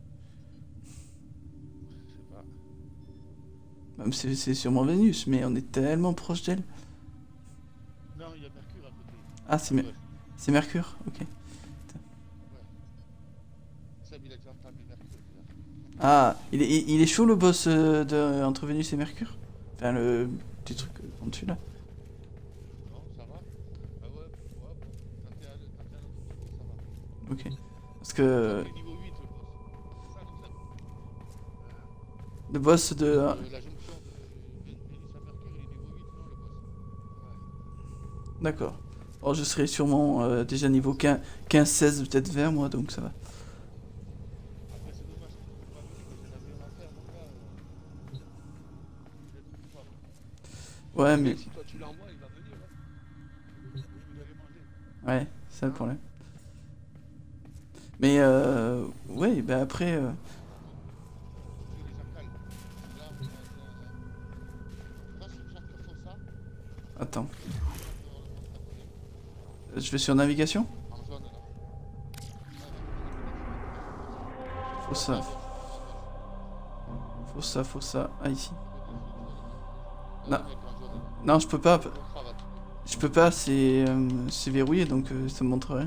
Même c'est c'est sûrement Vénus, mais on est tellement proche d'elle. Non, il y a Mercure à côté. Ah, c'est Mer c'est Mercure, ok. Ouais. Ça, il a déjà entamé Mercure. Ah, il est, il est chaud le boss euh, de, entre Vénus et Mercure? Enfin, le petit truc euh, en dessus là. Ok. Parce que... Le boss de... La jonction de Vénus à Mercure, il est niveau huit, non, le boss? D'accord. Bon, je serai sûrement euh, déjà niveau quinze seize, peut-être vingt moi, donc ça va. Après, c'est dommage que tu peux pas venir, parce que j'avais rien à faire, mon gars. Euh... Ouais, mais... Si toi tu l'envoies, il va venir. Hein. Il voudrait manger. Ouais, c'est ça le problème. Mais euh... ouais, bah après... Euh... Attends. Je vais sur navigation? Faut ça. Faut ça, faut ça. Ah, ici. Non. Non, je peux pas. Je peux pas, c'est euh, c'est verrouillé, donc euh, ça me montrerait.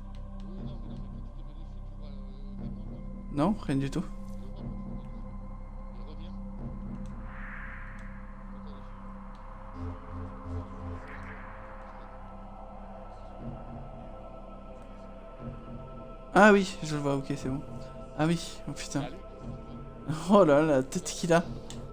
Non, rien du tout. Ah oui, je le vois, ok, c'est bon. Ah oui, oh putain. Oh là là, la tête qu'il a.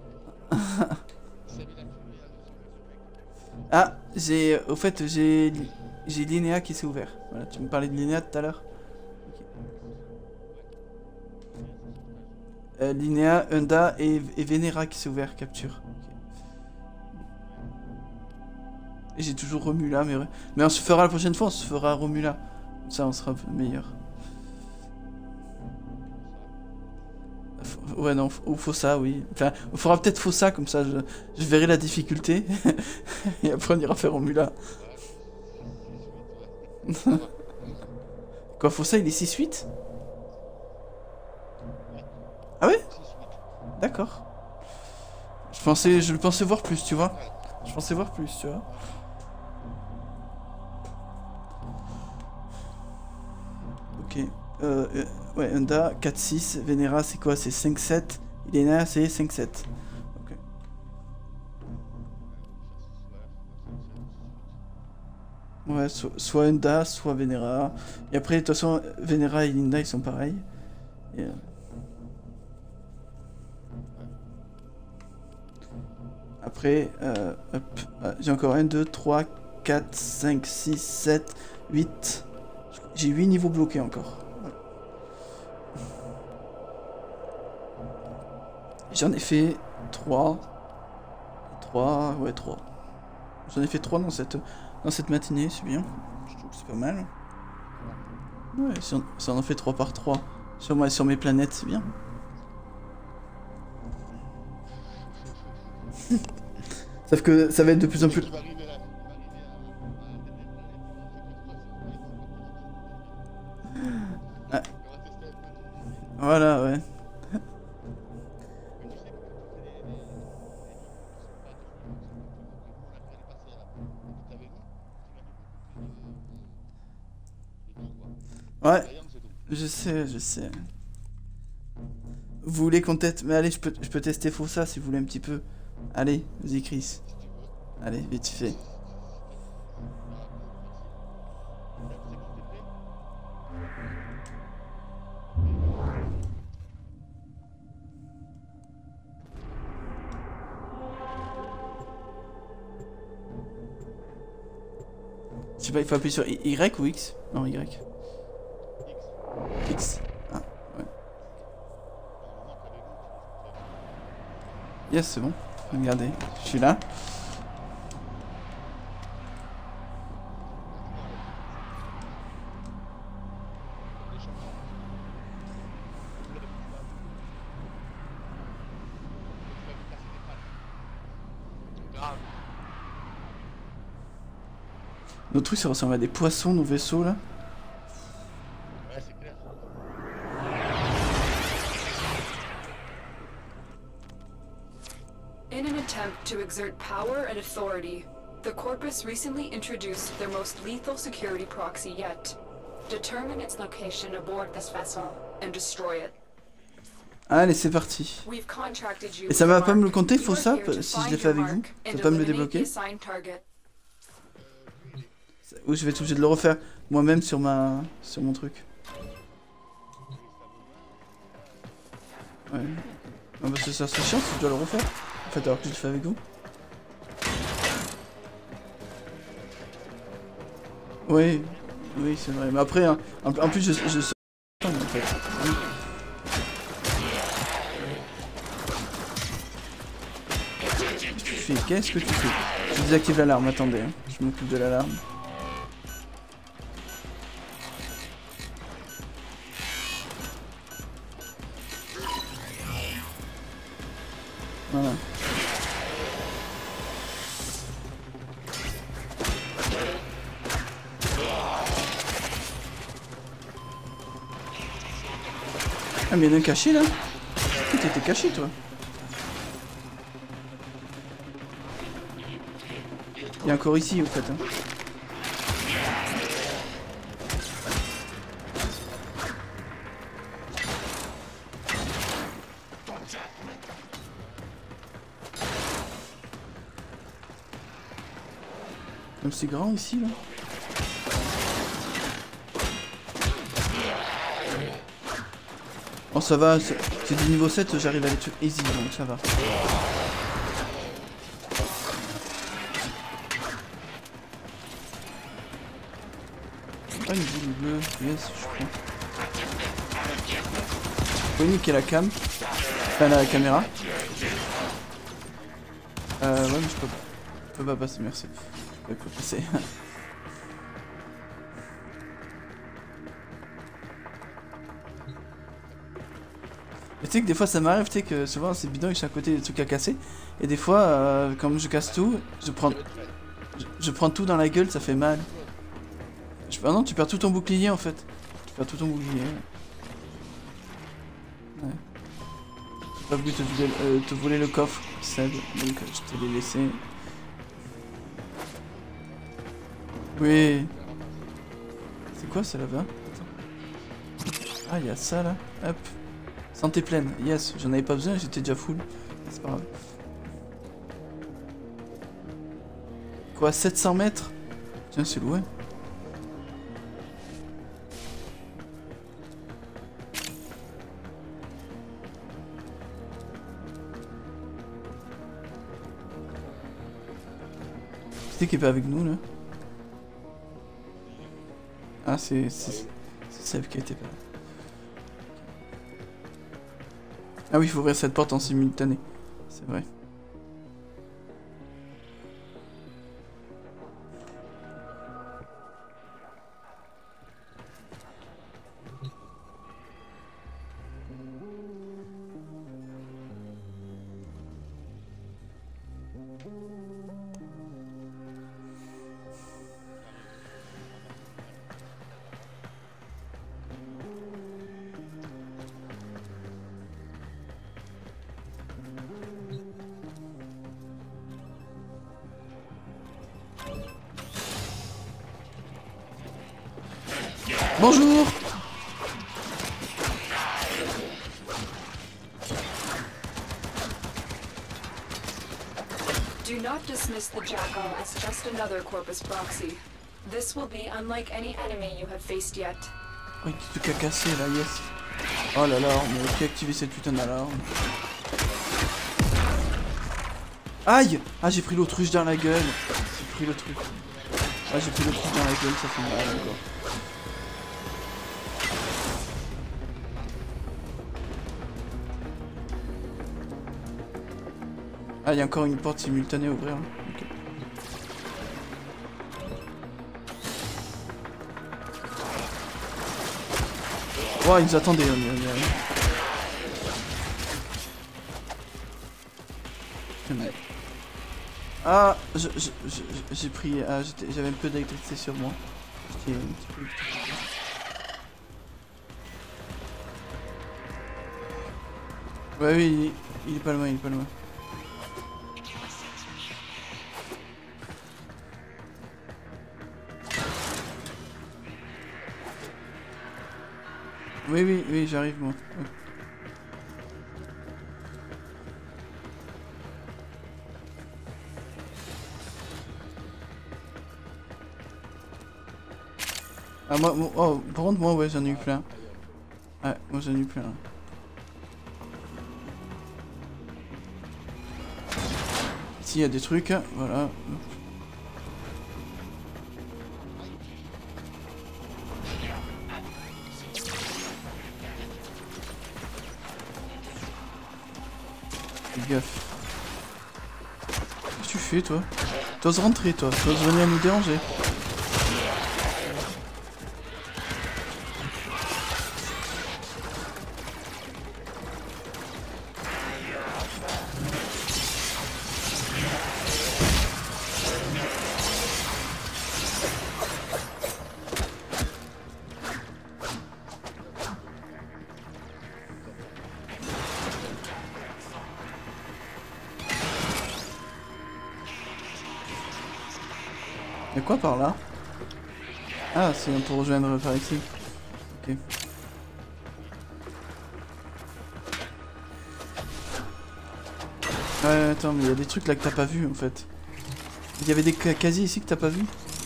Ah, j'ai... Au fait, j'ai... J'ai Linéa qui s'est ouvert. Voilà, tu me parlais de Linéa tout à l'heure. Okay. Euh, Linéa, Unda et, et Venera qui s'est ouvert, capture. Okay. Et j'ai toujours Romula, mais... Mais on se fera la prochaine fois, on se fera Romula. Comme ça, on sera meilleur. Ouais, non, ou Fossa, oui. Enfin, on fera peut-être Fossa, comme ça, je, je verrai la difficulté. Et après, on ira faire Romula. Quoi, Fossa, il est six huit? Ah ouais? D'accord. Je pensais, je pensais voir plus, tu vois. Je pensais voir plus, tu vois. Ok. Euh, euh, ouais, Unda, quatre six. Venera, c'est quoi? C'est cinq sept. Ilena, c'est cinq sept. Ok. Ouais, so, soit Unda, soit Venera. Et après, de toute façon, Venera et Linda, ils sont pareils. Et, euh... Après, euh, hop, euh, j'ai encore un, deux, trois, quatre, cinq, six, sept, huit. J'ai huit niveaux bloqués encore. J'en ai fait trois. trois, ouais trois. J'en ai fait trois dans cette, dans cette matinée, c'est bien. Je trouve que c'est pas mal. Ouais, si on, si on en fait trois par trois sur, moi, sur mes planètes, c'est bien. Sauf que ça va être de plus en plus... Ah. Voilà, ouais. Ouais, je sais, je sais. Vous voulez qu'on teste... Mais allez, je peux, je peux tester Fossa si vous voulez un petit peu. Allez, vas-y Chris. Allez, vite fait. Je sais pas, il faut appuyer sur Y ou X? Non, Y. X. Ah, ouais. Yes, c'est bon. Regardez, je suis là. Nos trucs, ça ressemble à des poissons, nos vaisseaux là. Ouais, c'est clair. In an attempt to exert power and authority, the Corpus recently introduced their most lethal security proxy yet. Determine its location aboard this vessel and destroy it. Allez, c'est parti. We've contracted you Et ça va with pas me le Mark. compter, You faut are ça, here to si je find l'ai fait your avec vous? mark Ça and va pas me le eliminate the débloquer? assigned target. Oui, je vais être obligé de le refaire moi-même sur ma... sur mon truc. Ouais. Non, parce que ça c'est chiant si je dois le refaire. En fait, alors que je le fais avec vous. Oui, oui, c'est vrai. Mais après, hein, en, en plus, je, je sors en fait. Qu'est-ce que tu fais? Qu'est-ce que tu fais? Je désactive l'alarme, attendez. Hein. Je m'occupe de l'alarme. Voilà. Ah mais il y en a un caché là. Tu t'étais caché toi. Il y a encore ici au fait. Hein. Comme c'est grand ici là. Oh ça va, c'est du niveau sept, j'arrive à les tuer easy donc ça va. Ah une boule bleue, yes je crois. Faut niquer la cam. Enfin la caméra. Euh ouais mais je peux pas. Je peux pas passer, merci. Je peux pas passer. Tu sais que des fois ça m'arrive, tu sais que souvent c'est bidon et je suis à côté des trucs à casser. Et des fois, euh, comme je casse tout, je prends, je, je prends tout dans la gueule, ça fait mal. Je, ah non, tu perds tout ton bouclier en fait. Tu perds tout ton bouclier. Ouais. J'ai pas voulu te voler, euh, te voler le coffre, Seb, donc euh, je te l'ai laissé. Oui. C'est quoi ça là-bas? Ah, il y a ça là. Hop. Santé pleine. Yes, j'en avais pas besoin, j'étais déjà full. C'est pas grave. Quoi, sept cents mètres? Tiens, c'est loin. C'était qui est pas avec nous là? Ah, c'est c'est Seb qui était pas là. Ah oui, il faut ouvrir cette porte en simultané. C'est vrai. Bonjour. Do not dismiss the Jackal as just another Corpus proxy. This will be unlike any enemy you have faced yet. Oh, il y a des trucs à casser là, yes. Oh là là, on a pu activer cette putain d'alarme. Aïe! Ah, j'ai pris l'autruche dans la gueule. J'ai pris le truc. Ah, j'ai pris l'autruche dans la gueule, ça fait mal encore. Ah, il y a encore une porte simultanée à ouvrir. Okay. Oh, ils nous attendaient. On est, on est... Ah, je, je, je, j'ai pris... Ah, j'avais un peu d'électricité sur moi. J'étais un petit peu... Ouais, oui, il, il est pas loin, il est pas loin. Oui, oui, oui, j'arrive moi. Ouais. Ah, moi, moi, oh, par contre, moi, ouais, j'en ai eu plein. Ouais, moi, j'en ai eu plein. Là. Ici, il y a des trucs, voilà. Fais gaffe. Qu'est-ce que tu fais, toi? T'oses rentrer, toi. T'oses venir nous déranger. Y'a quoi par là? Ah, c'est pour rejoindre par ici. Ok. Ouais, attends, mais il y a des trucs là que t'as pas vu en fait. Il y avait des casiers ici que t'as pas vu.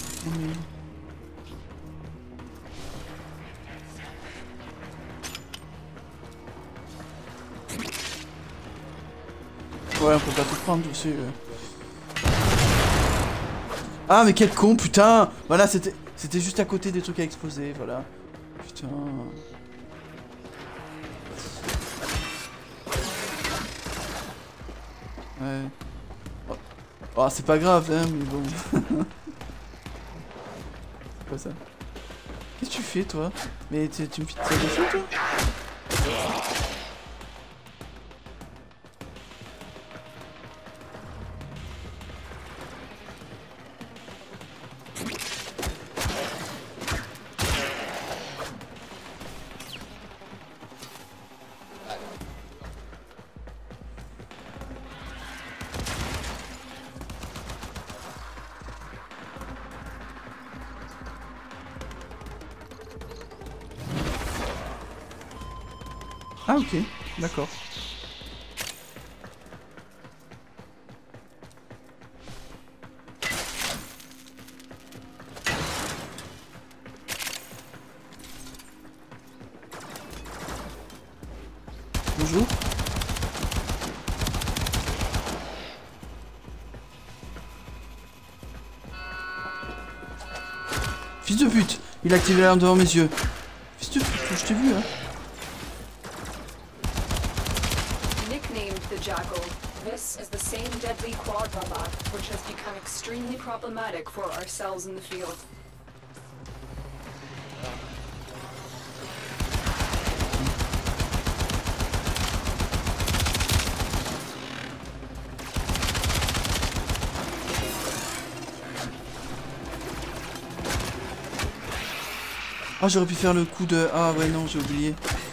Ouais, on peut pas tout prendre dessus. Ah, mais quel con, putain! Voilà, c'était c'était juste à côté des trucs à exploser, voilà. Putain. Ouais. Oh, oh c'est pas grave, hein, mais bon. C'est quoi ça? Qu'est-ce que tu fais, toi? Mais tu, tu me files ça dessus, toi? Ah ok, d'accord. Bonjour. Fils de pute, il a activé l'alarme devant mes yeux. Fils de pute, je t'ai vu hein. Jackal. This is the same deadly quad robot, which has become extremely problematic for our cells in the field. Ah, j'aurais pu faire le coup de... Ah ouais, non, j'ai oublié.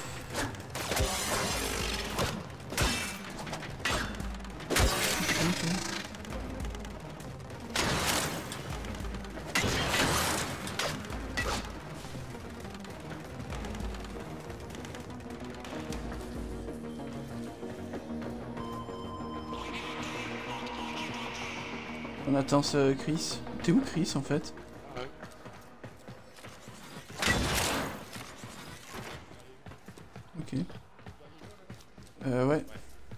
On attend ce Chris. T'es où Chris en fait? Ouais. Ok. Euh ouais.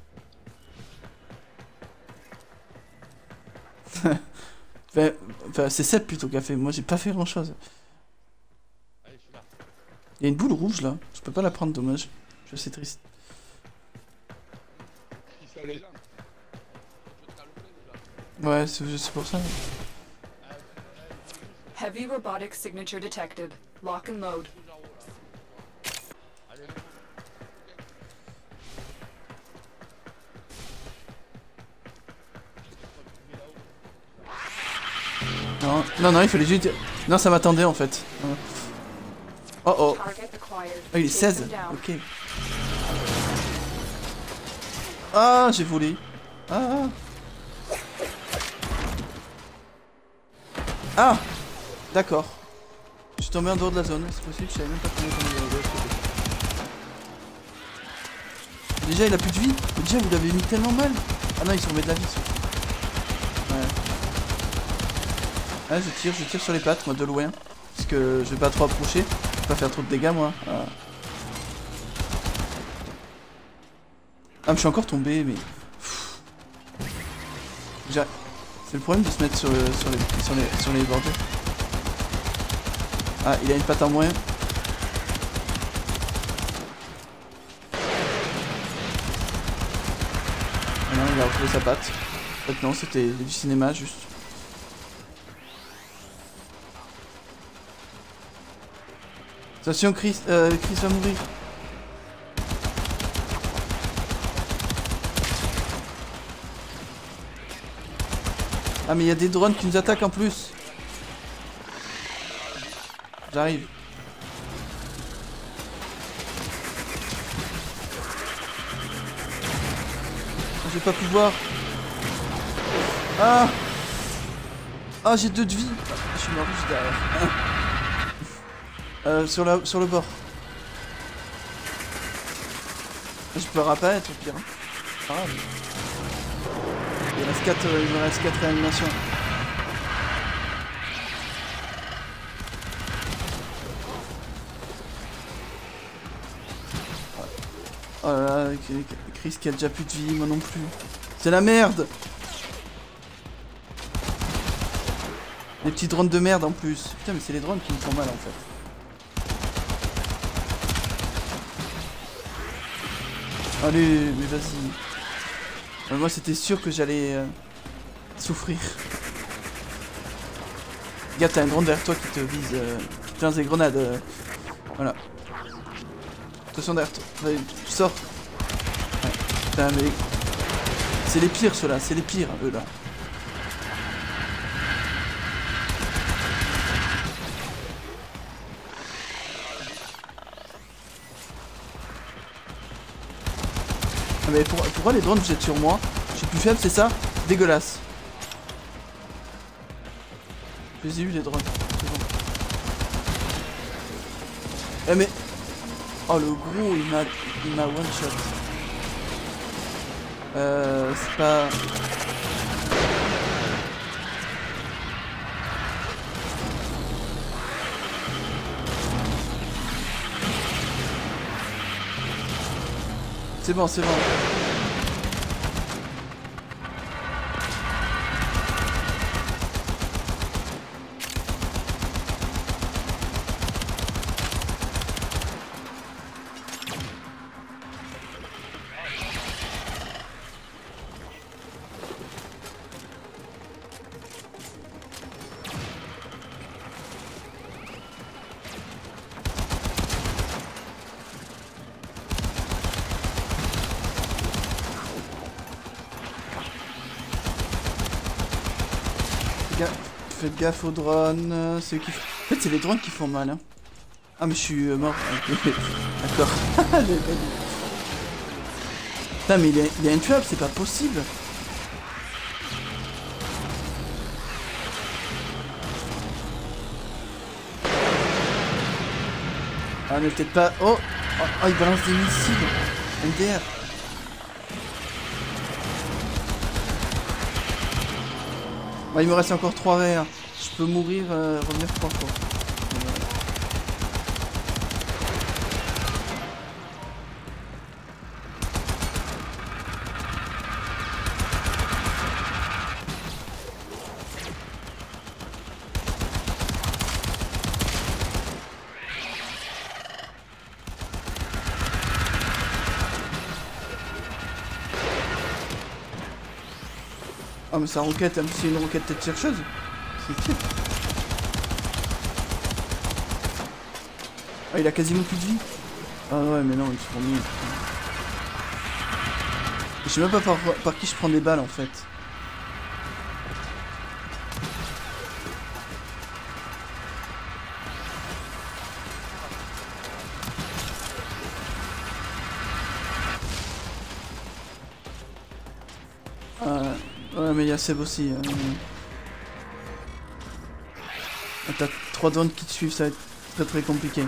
Enfin, enfin c'est Seb plutôt qui a fait. Moi j'ai pas fait grand chose. Allez, je suis là. Il y a une boule rouge là. Je peux pas la prendre, dommage. Je suis assez triste. Il fait les gens. Ouais, c'est pour ça. Heavy robotic signature detected. Lock and load. Non, non, non, il fallait juste... Non, ça m'attendait en fait. Oh oh. Ah, il est seize. Ok. Ah, j'ai volé. Ah. Ah. D'accord. Je suis tombé en dehors de la zone, c'est possible, je savais même pas comment tomber de l'autre côté. Déjà, il a plus de vie. Mais déjà, vous l'avez mis tellement mal. Ah non, il se remet de la vie. Ouais. Ah, je tire, je tire sur les pattes, moi, de loin. Parce que je vais pas trop approcher. Je vais pas faire trop de dégâts, moi. Ah, ah mais je suis encore tombé, mais... C'est le problème de se mettre sur, le, sur, les, sur, les, sur les bordures. Ah, il a une patte en moins. Ah non, il a retrouvé sa patte. En fait, non, c'était du cinéma, juste. Attention, Chris, euh, Chris va mourir. Ah mais il y a des drones qui nous attaquent en plus. J'arrive. Je vais pas pouvoir. Ah. Ah, j'ai deux de vie. Je suis mort juste derrière. euh, sur, la, sur le bord. Je peux apparaître au pire. Hein. Ah, mais... Il me reste quatre, euh, il me reste quatre réanimations. Oh là là, Chris qui a déjà plus de vie, moi non plus. C'est la merde. Les petits drones de merde en plus. Putain mais c'est les drones qui me font mal en fait. Allez, mais vas-y. Euh, moi c'était sûr que j'allais euh, souffrir. Regarde, t'as un drone derrière toi qui te vise. Euh, qui te lance des grenades. Euh, voilà. Attention derrière toi. Allez, tu sors. Ouais. Putain mais... C'est les pires ceux-là, c'est les pires eux là. Ah mais pour, pourquoi les drones vous êtes sur moi? Je suis plus faible, c'est ça? Dégueulasse. Je les ai eu les drones. C'est bon. Eh mais... Oh le gros il m'a... Il m'a one shot. Euh... C'est pas... C'est bon, c'est bon. Faites gaffe aux drones, euh, c'est eux qui... En fait c'est les drones qui font mal hein. Ah mais je suis euh, mort. D'accord. Putain mais il est, il est intuable, c'est pas possible. Ah mais peut-être pas... Oh, oh, oh il balance des missiles. M D R. Bah, il me reste encore trois R. Je peux mourir, euh, revenir trois fois. Ah mais sa roquette, c'est une roquette tête chercheuse. C'est type. Ah il a quasiment plus de vie. Ah ouais mais non il se prend mieux. Je sais même pas par, par qui je prends des balles en fait. Euh, ouais mais il y a Seb aussi. Euh... Ah, t'as trois drones qui te suivent, ça va être très très compliqué.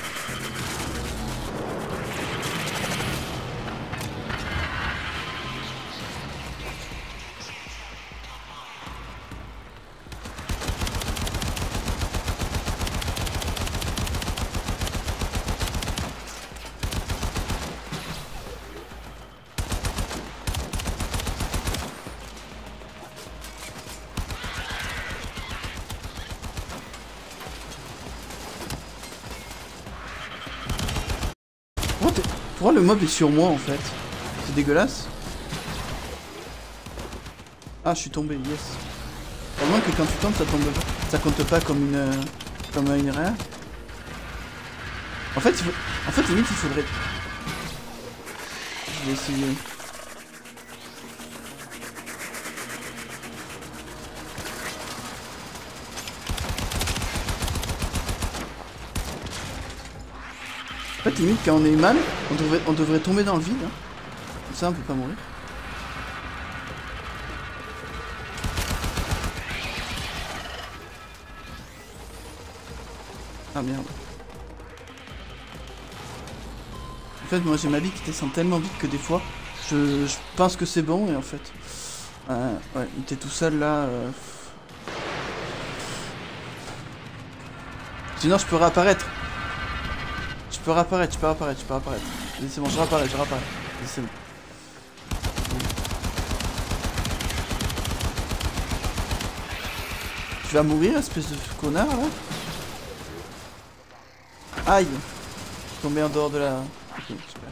Pourquoi le mob est sur moi en fait? C'est dégueulasse. Ah je suis tombé, yes. Au moins que quand tu tombes ça tombe ça compte pas comme une euh, comme une erreur. En fait il faut... en fait limite il faudrait. Je vais essayer. En fait, limite, quand on est mal, on devrait, on devrait tomber dans le vide. Hein. Comme ça, on peut pas mourir. Ah merde. En fait, moi j'ai ma vie qui descend tellement vite que des fois, je, je pense que c'est bon et en fait... Euh, ouais, t'es tout seul là... Euh... Sinon je peux réapparaître. Je peux réapparaître, je peux réapparaître, je peux réapparaître. C'est bon, je réapparais, je réapparais. C'est bon. Tu vas mourir, espèce de connard là. Aïe. Je suis tombé en dehors de la... Ok, super.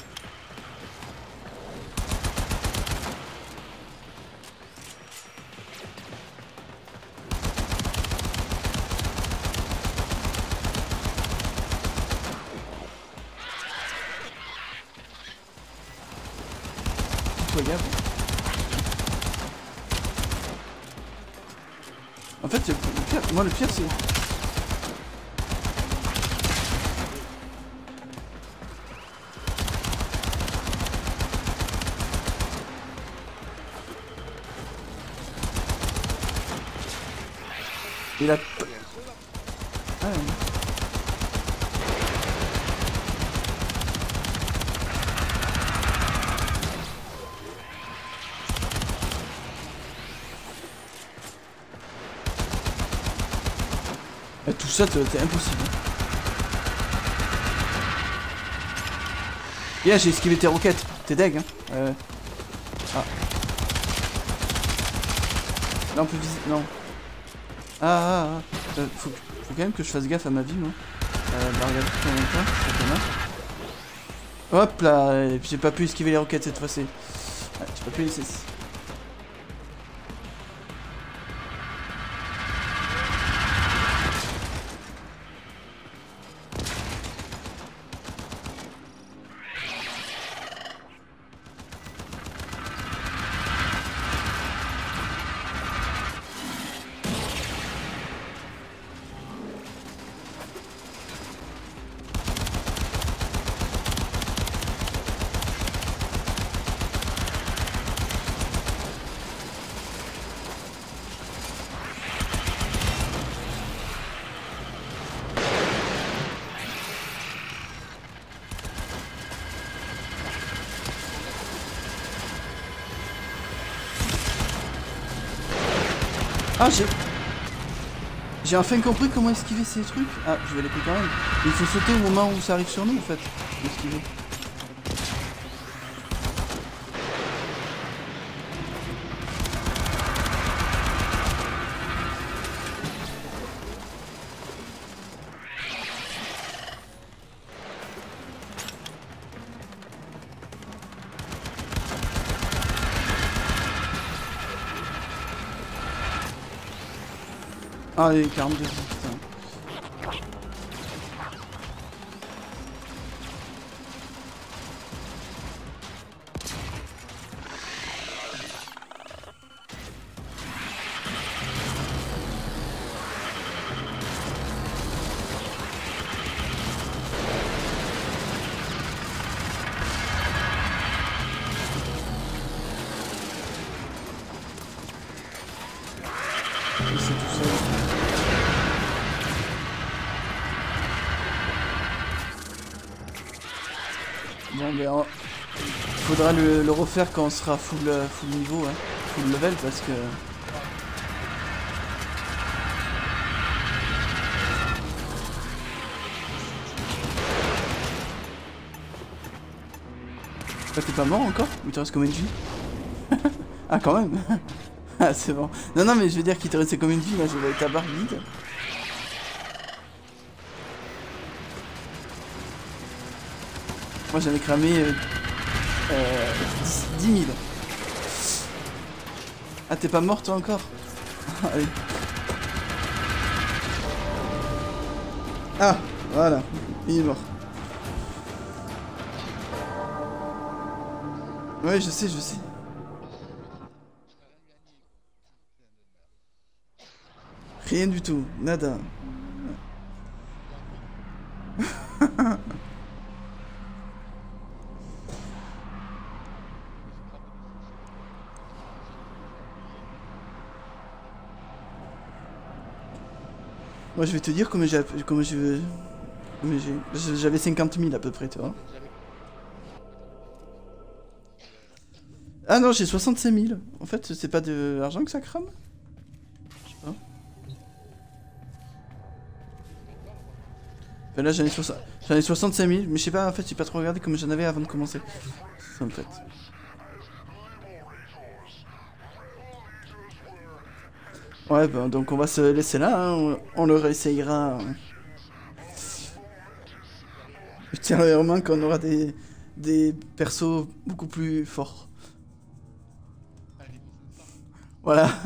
Regarde. En fait, le pire, moi le pire c'est... Il a... Ah, ouais. Et tout ça, c'est impossible. Yeah, j'ai esquivé tes roquettes. T'es deg, hein. Euh... Ah. Là, on peut viser... Non. Ah, ah, ah. Euh, faut, faut quand même que je fasse gaffe à ma vie, moi. Euh, bah, regarde tout en même temps, c'est dommage. Hop là, et puis j'ai pas pu esquiver les roquettes cette fois-ci. Ouais, j'ai pas pu laisser. Ah, j'ai... J'ai enfin compris comment esquiver ces trucs. Ah, je vais les couper quand même. Il faut sauter au moment où ça arrive sur nous, en fait. Esquiver. Ah, les quarante-deux, putain. Et c'est tout seul. Bon, ben, on... faudra le, le refaire quand on sera full, full niveau, hein, full level, parce que... Ah, t'es pas mort encore? Ou il te reste combien de vie? Ah, quand même. Ah, c'est bon. Non, non, mais je veux dire qu'il te restait combien de vie, là, je vais ta barre vide. Moi j'en ai cramé euh, euh, dix mille. Ah, t'es pas mort toi encore? Allez. Ah, voilà, il est mort. Ouais, je sais, je sais. Rien du tout, nada. Moi je vais te dire comment j'ai... Comment je... Comment j'ai... J'avais cinquante mille à peu près, tu vois. Ah non, j'ai soixante-cinq mille. En fait, c'est pas de l'argent que ça crame? Je sais pas. Ben là, j'en ai, soixante... j'en ai soixante-cinq mille, mais je sais pas, en fait, j'ai pas trop regardé comme j'en avais avant de commencer. C'est ça, en fait. Ouais, ben donc on va se laisser là, hein. on, on le réessayera. Je tiens vraiment qu'on aura des, des persos beaucoup plus forts. Voilà. De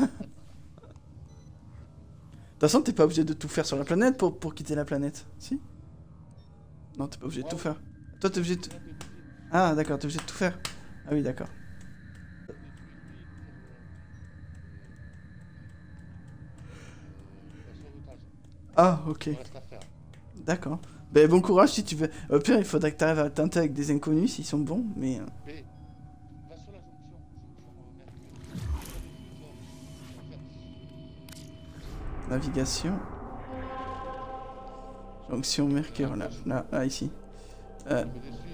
toute façon, t'es pas obligé de tout faire sur la planète pour, pour quitter la planète, si? Non, t'es pas obligé de tout faire. Toi, t'es obligé de... Ah, d'accord, t'es obligé de tout faire. Ah oui, d'accord. Ah, ok. D'accord. Ben, bon courage si tu veux. Au pire, il faudra que tu arrives à tenter avec des inconnus s'ils sont bons, mais... Mais, va sur la jonction, jonction Mercure. Navigation. Jonction Mercure, là, là, là, ici. Euh...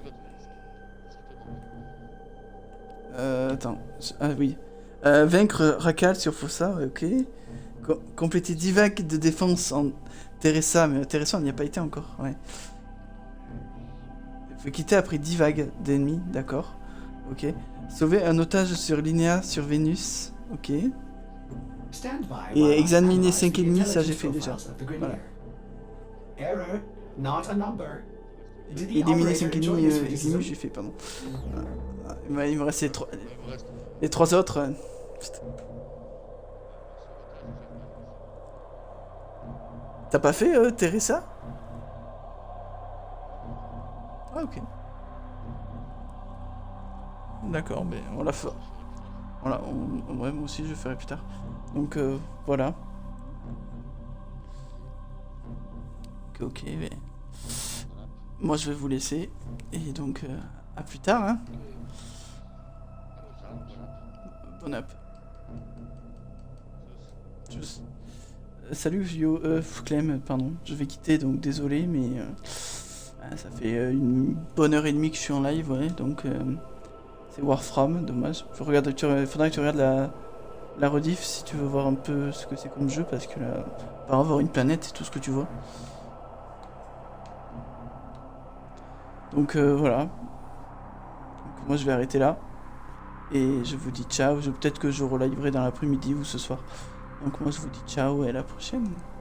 Euh, attends. Ah oui. Euh, vaincre Rakal sur Fossa, ok. Co compléter dix vagues de défense en Teresa, mais Teresa on n'y a pas été encore, ouais. Il faut quitter après dix vagues d'ennemis, d'accord. Ok. Sauver un otage sur Linéa, sur Vénus, ok. Et examiner cinq ennemis, ça j'ai fait déjà. Voilà. Éliminer cinq ennemis, euh, exilus, j'ai fait, pardon. Ah, il me reste les trois, les trois autres. Euh... T'as pas fait euh, Teresa? Ah ok. D'accord, mais on l'a fait. Voilà, on... ouais, moi aussi je le ferai plus tard. Donc euh, voilà. Ok, ok, mais... Moi je vais vous laisser. Et donc euh, à plus tard, hein. Bon up. Tchuss. Salut Yo, euh, Clem, pardon, je vais quitter donc désolé mais euh, ça fait euh, une bonne heure et demie que je suis en live, ouais, donc euh, c'est Warframe, dommage. Je regarde, tu, il faudra que tu regardes la, la rediff si tu veux voir un peu ce que c'est comme jeu parce que là, par avoir une planète c'est tout ce que tu vois. Donc euh, voilà, donc, moi je vais arrêter là et je vous dis ciao, peut-être que je reliverai dans l'après-midi ou ce soir. Donc moi je vous dis ciao et à la prochaine.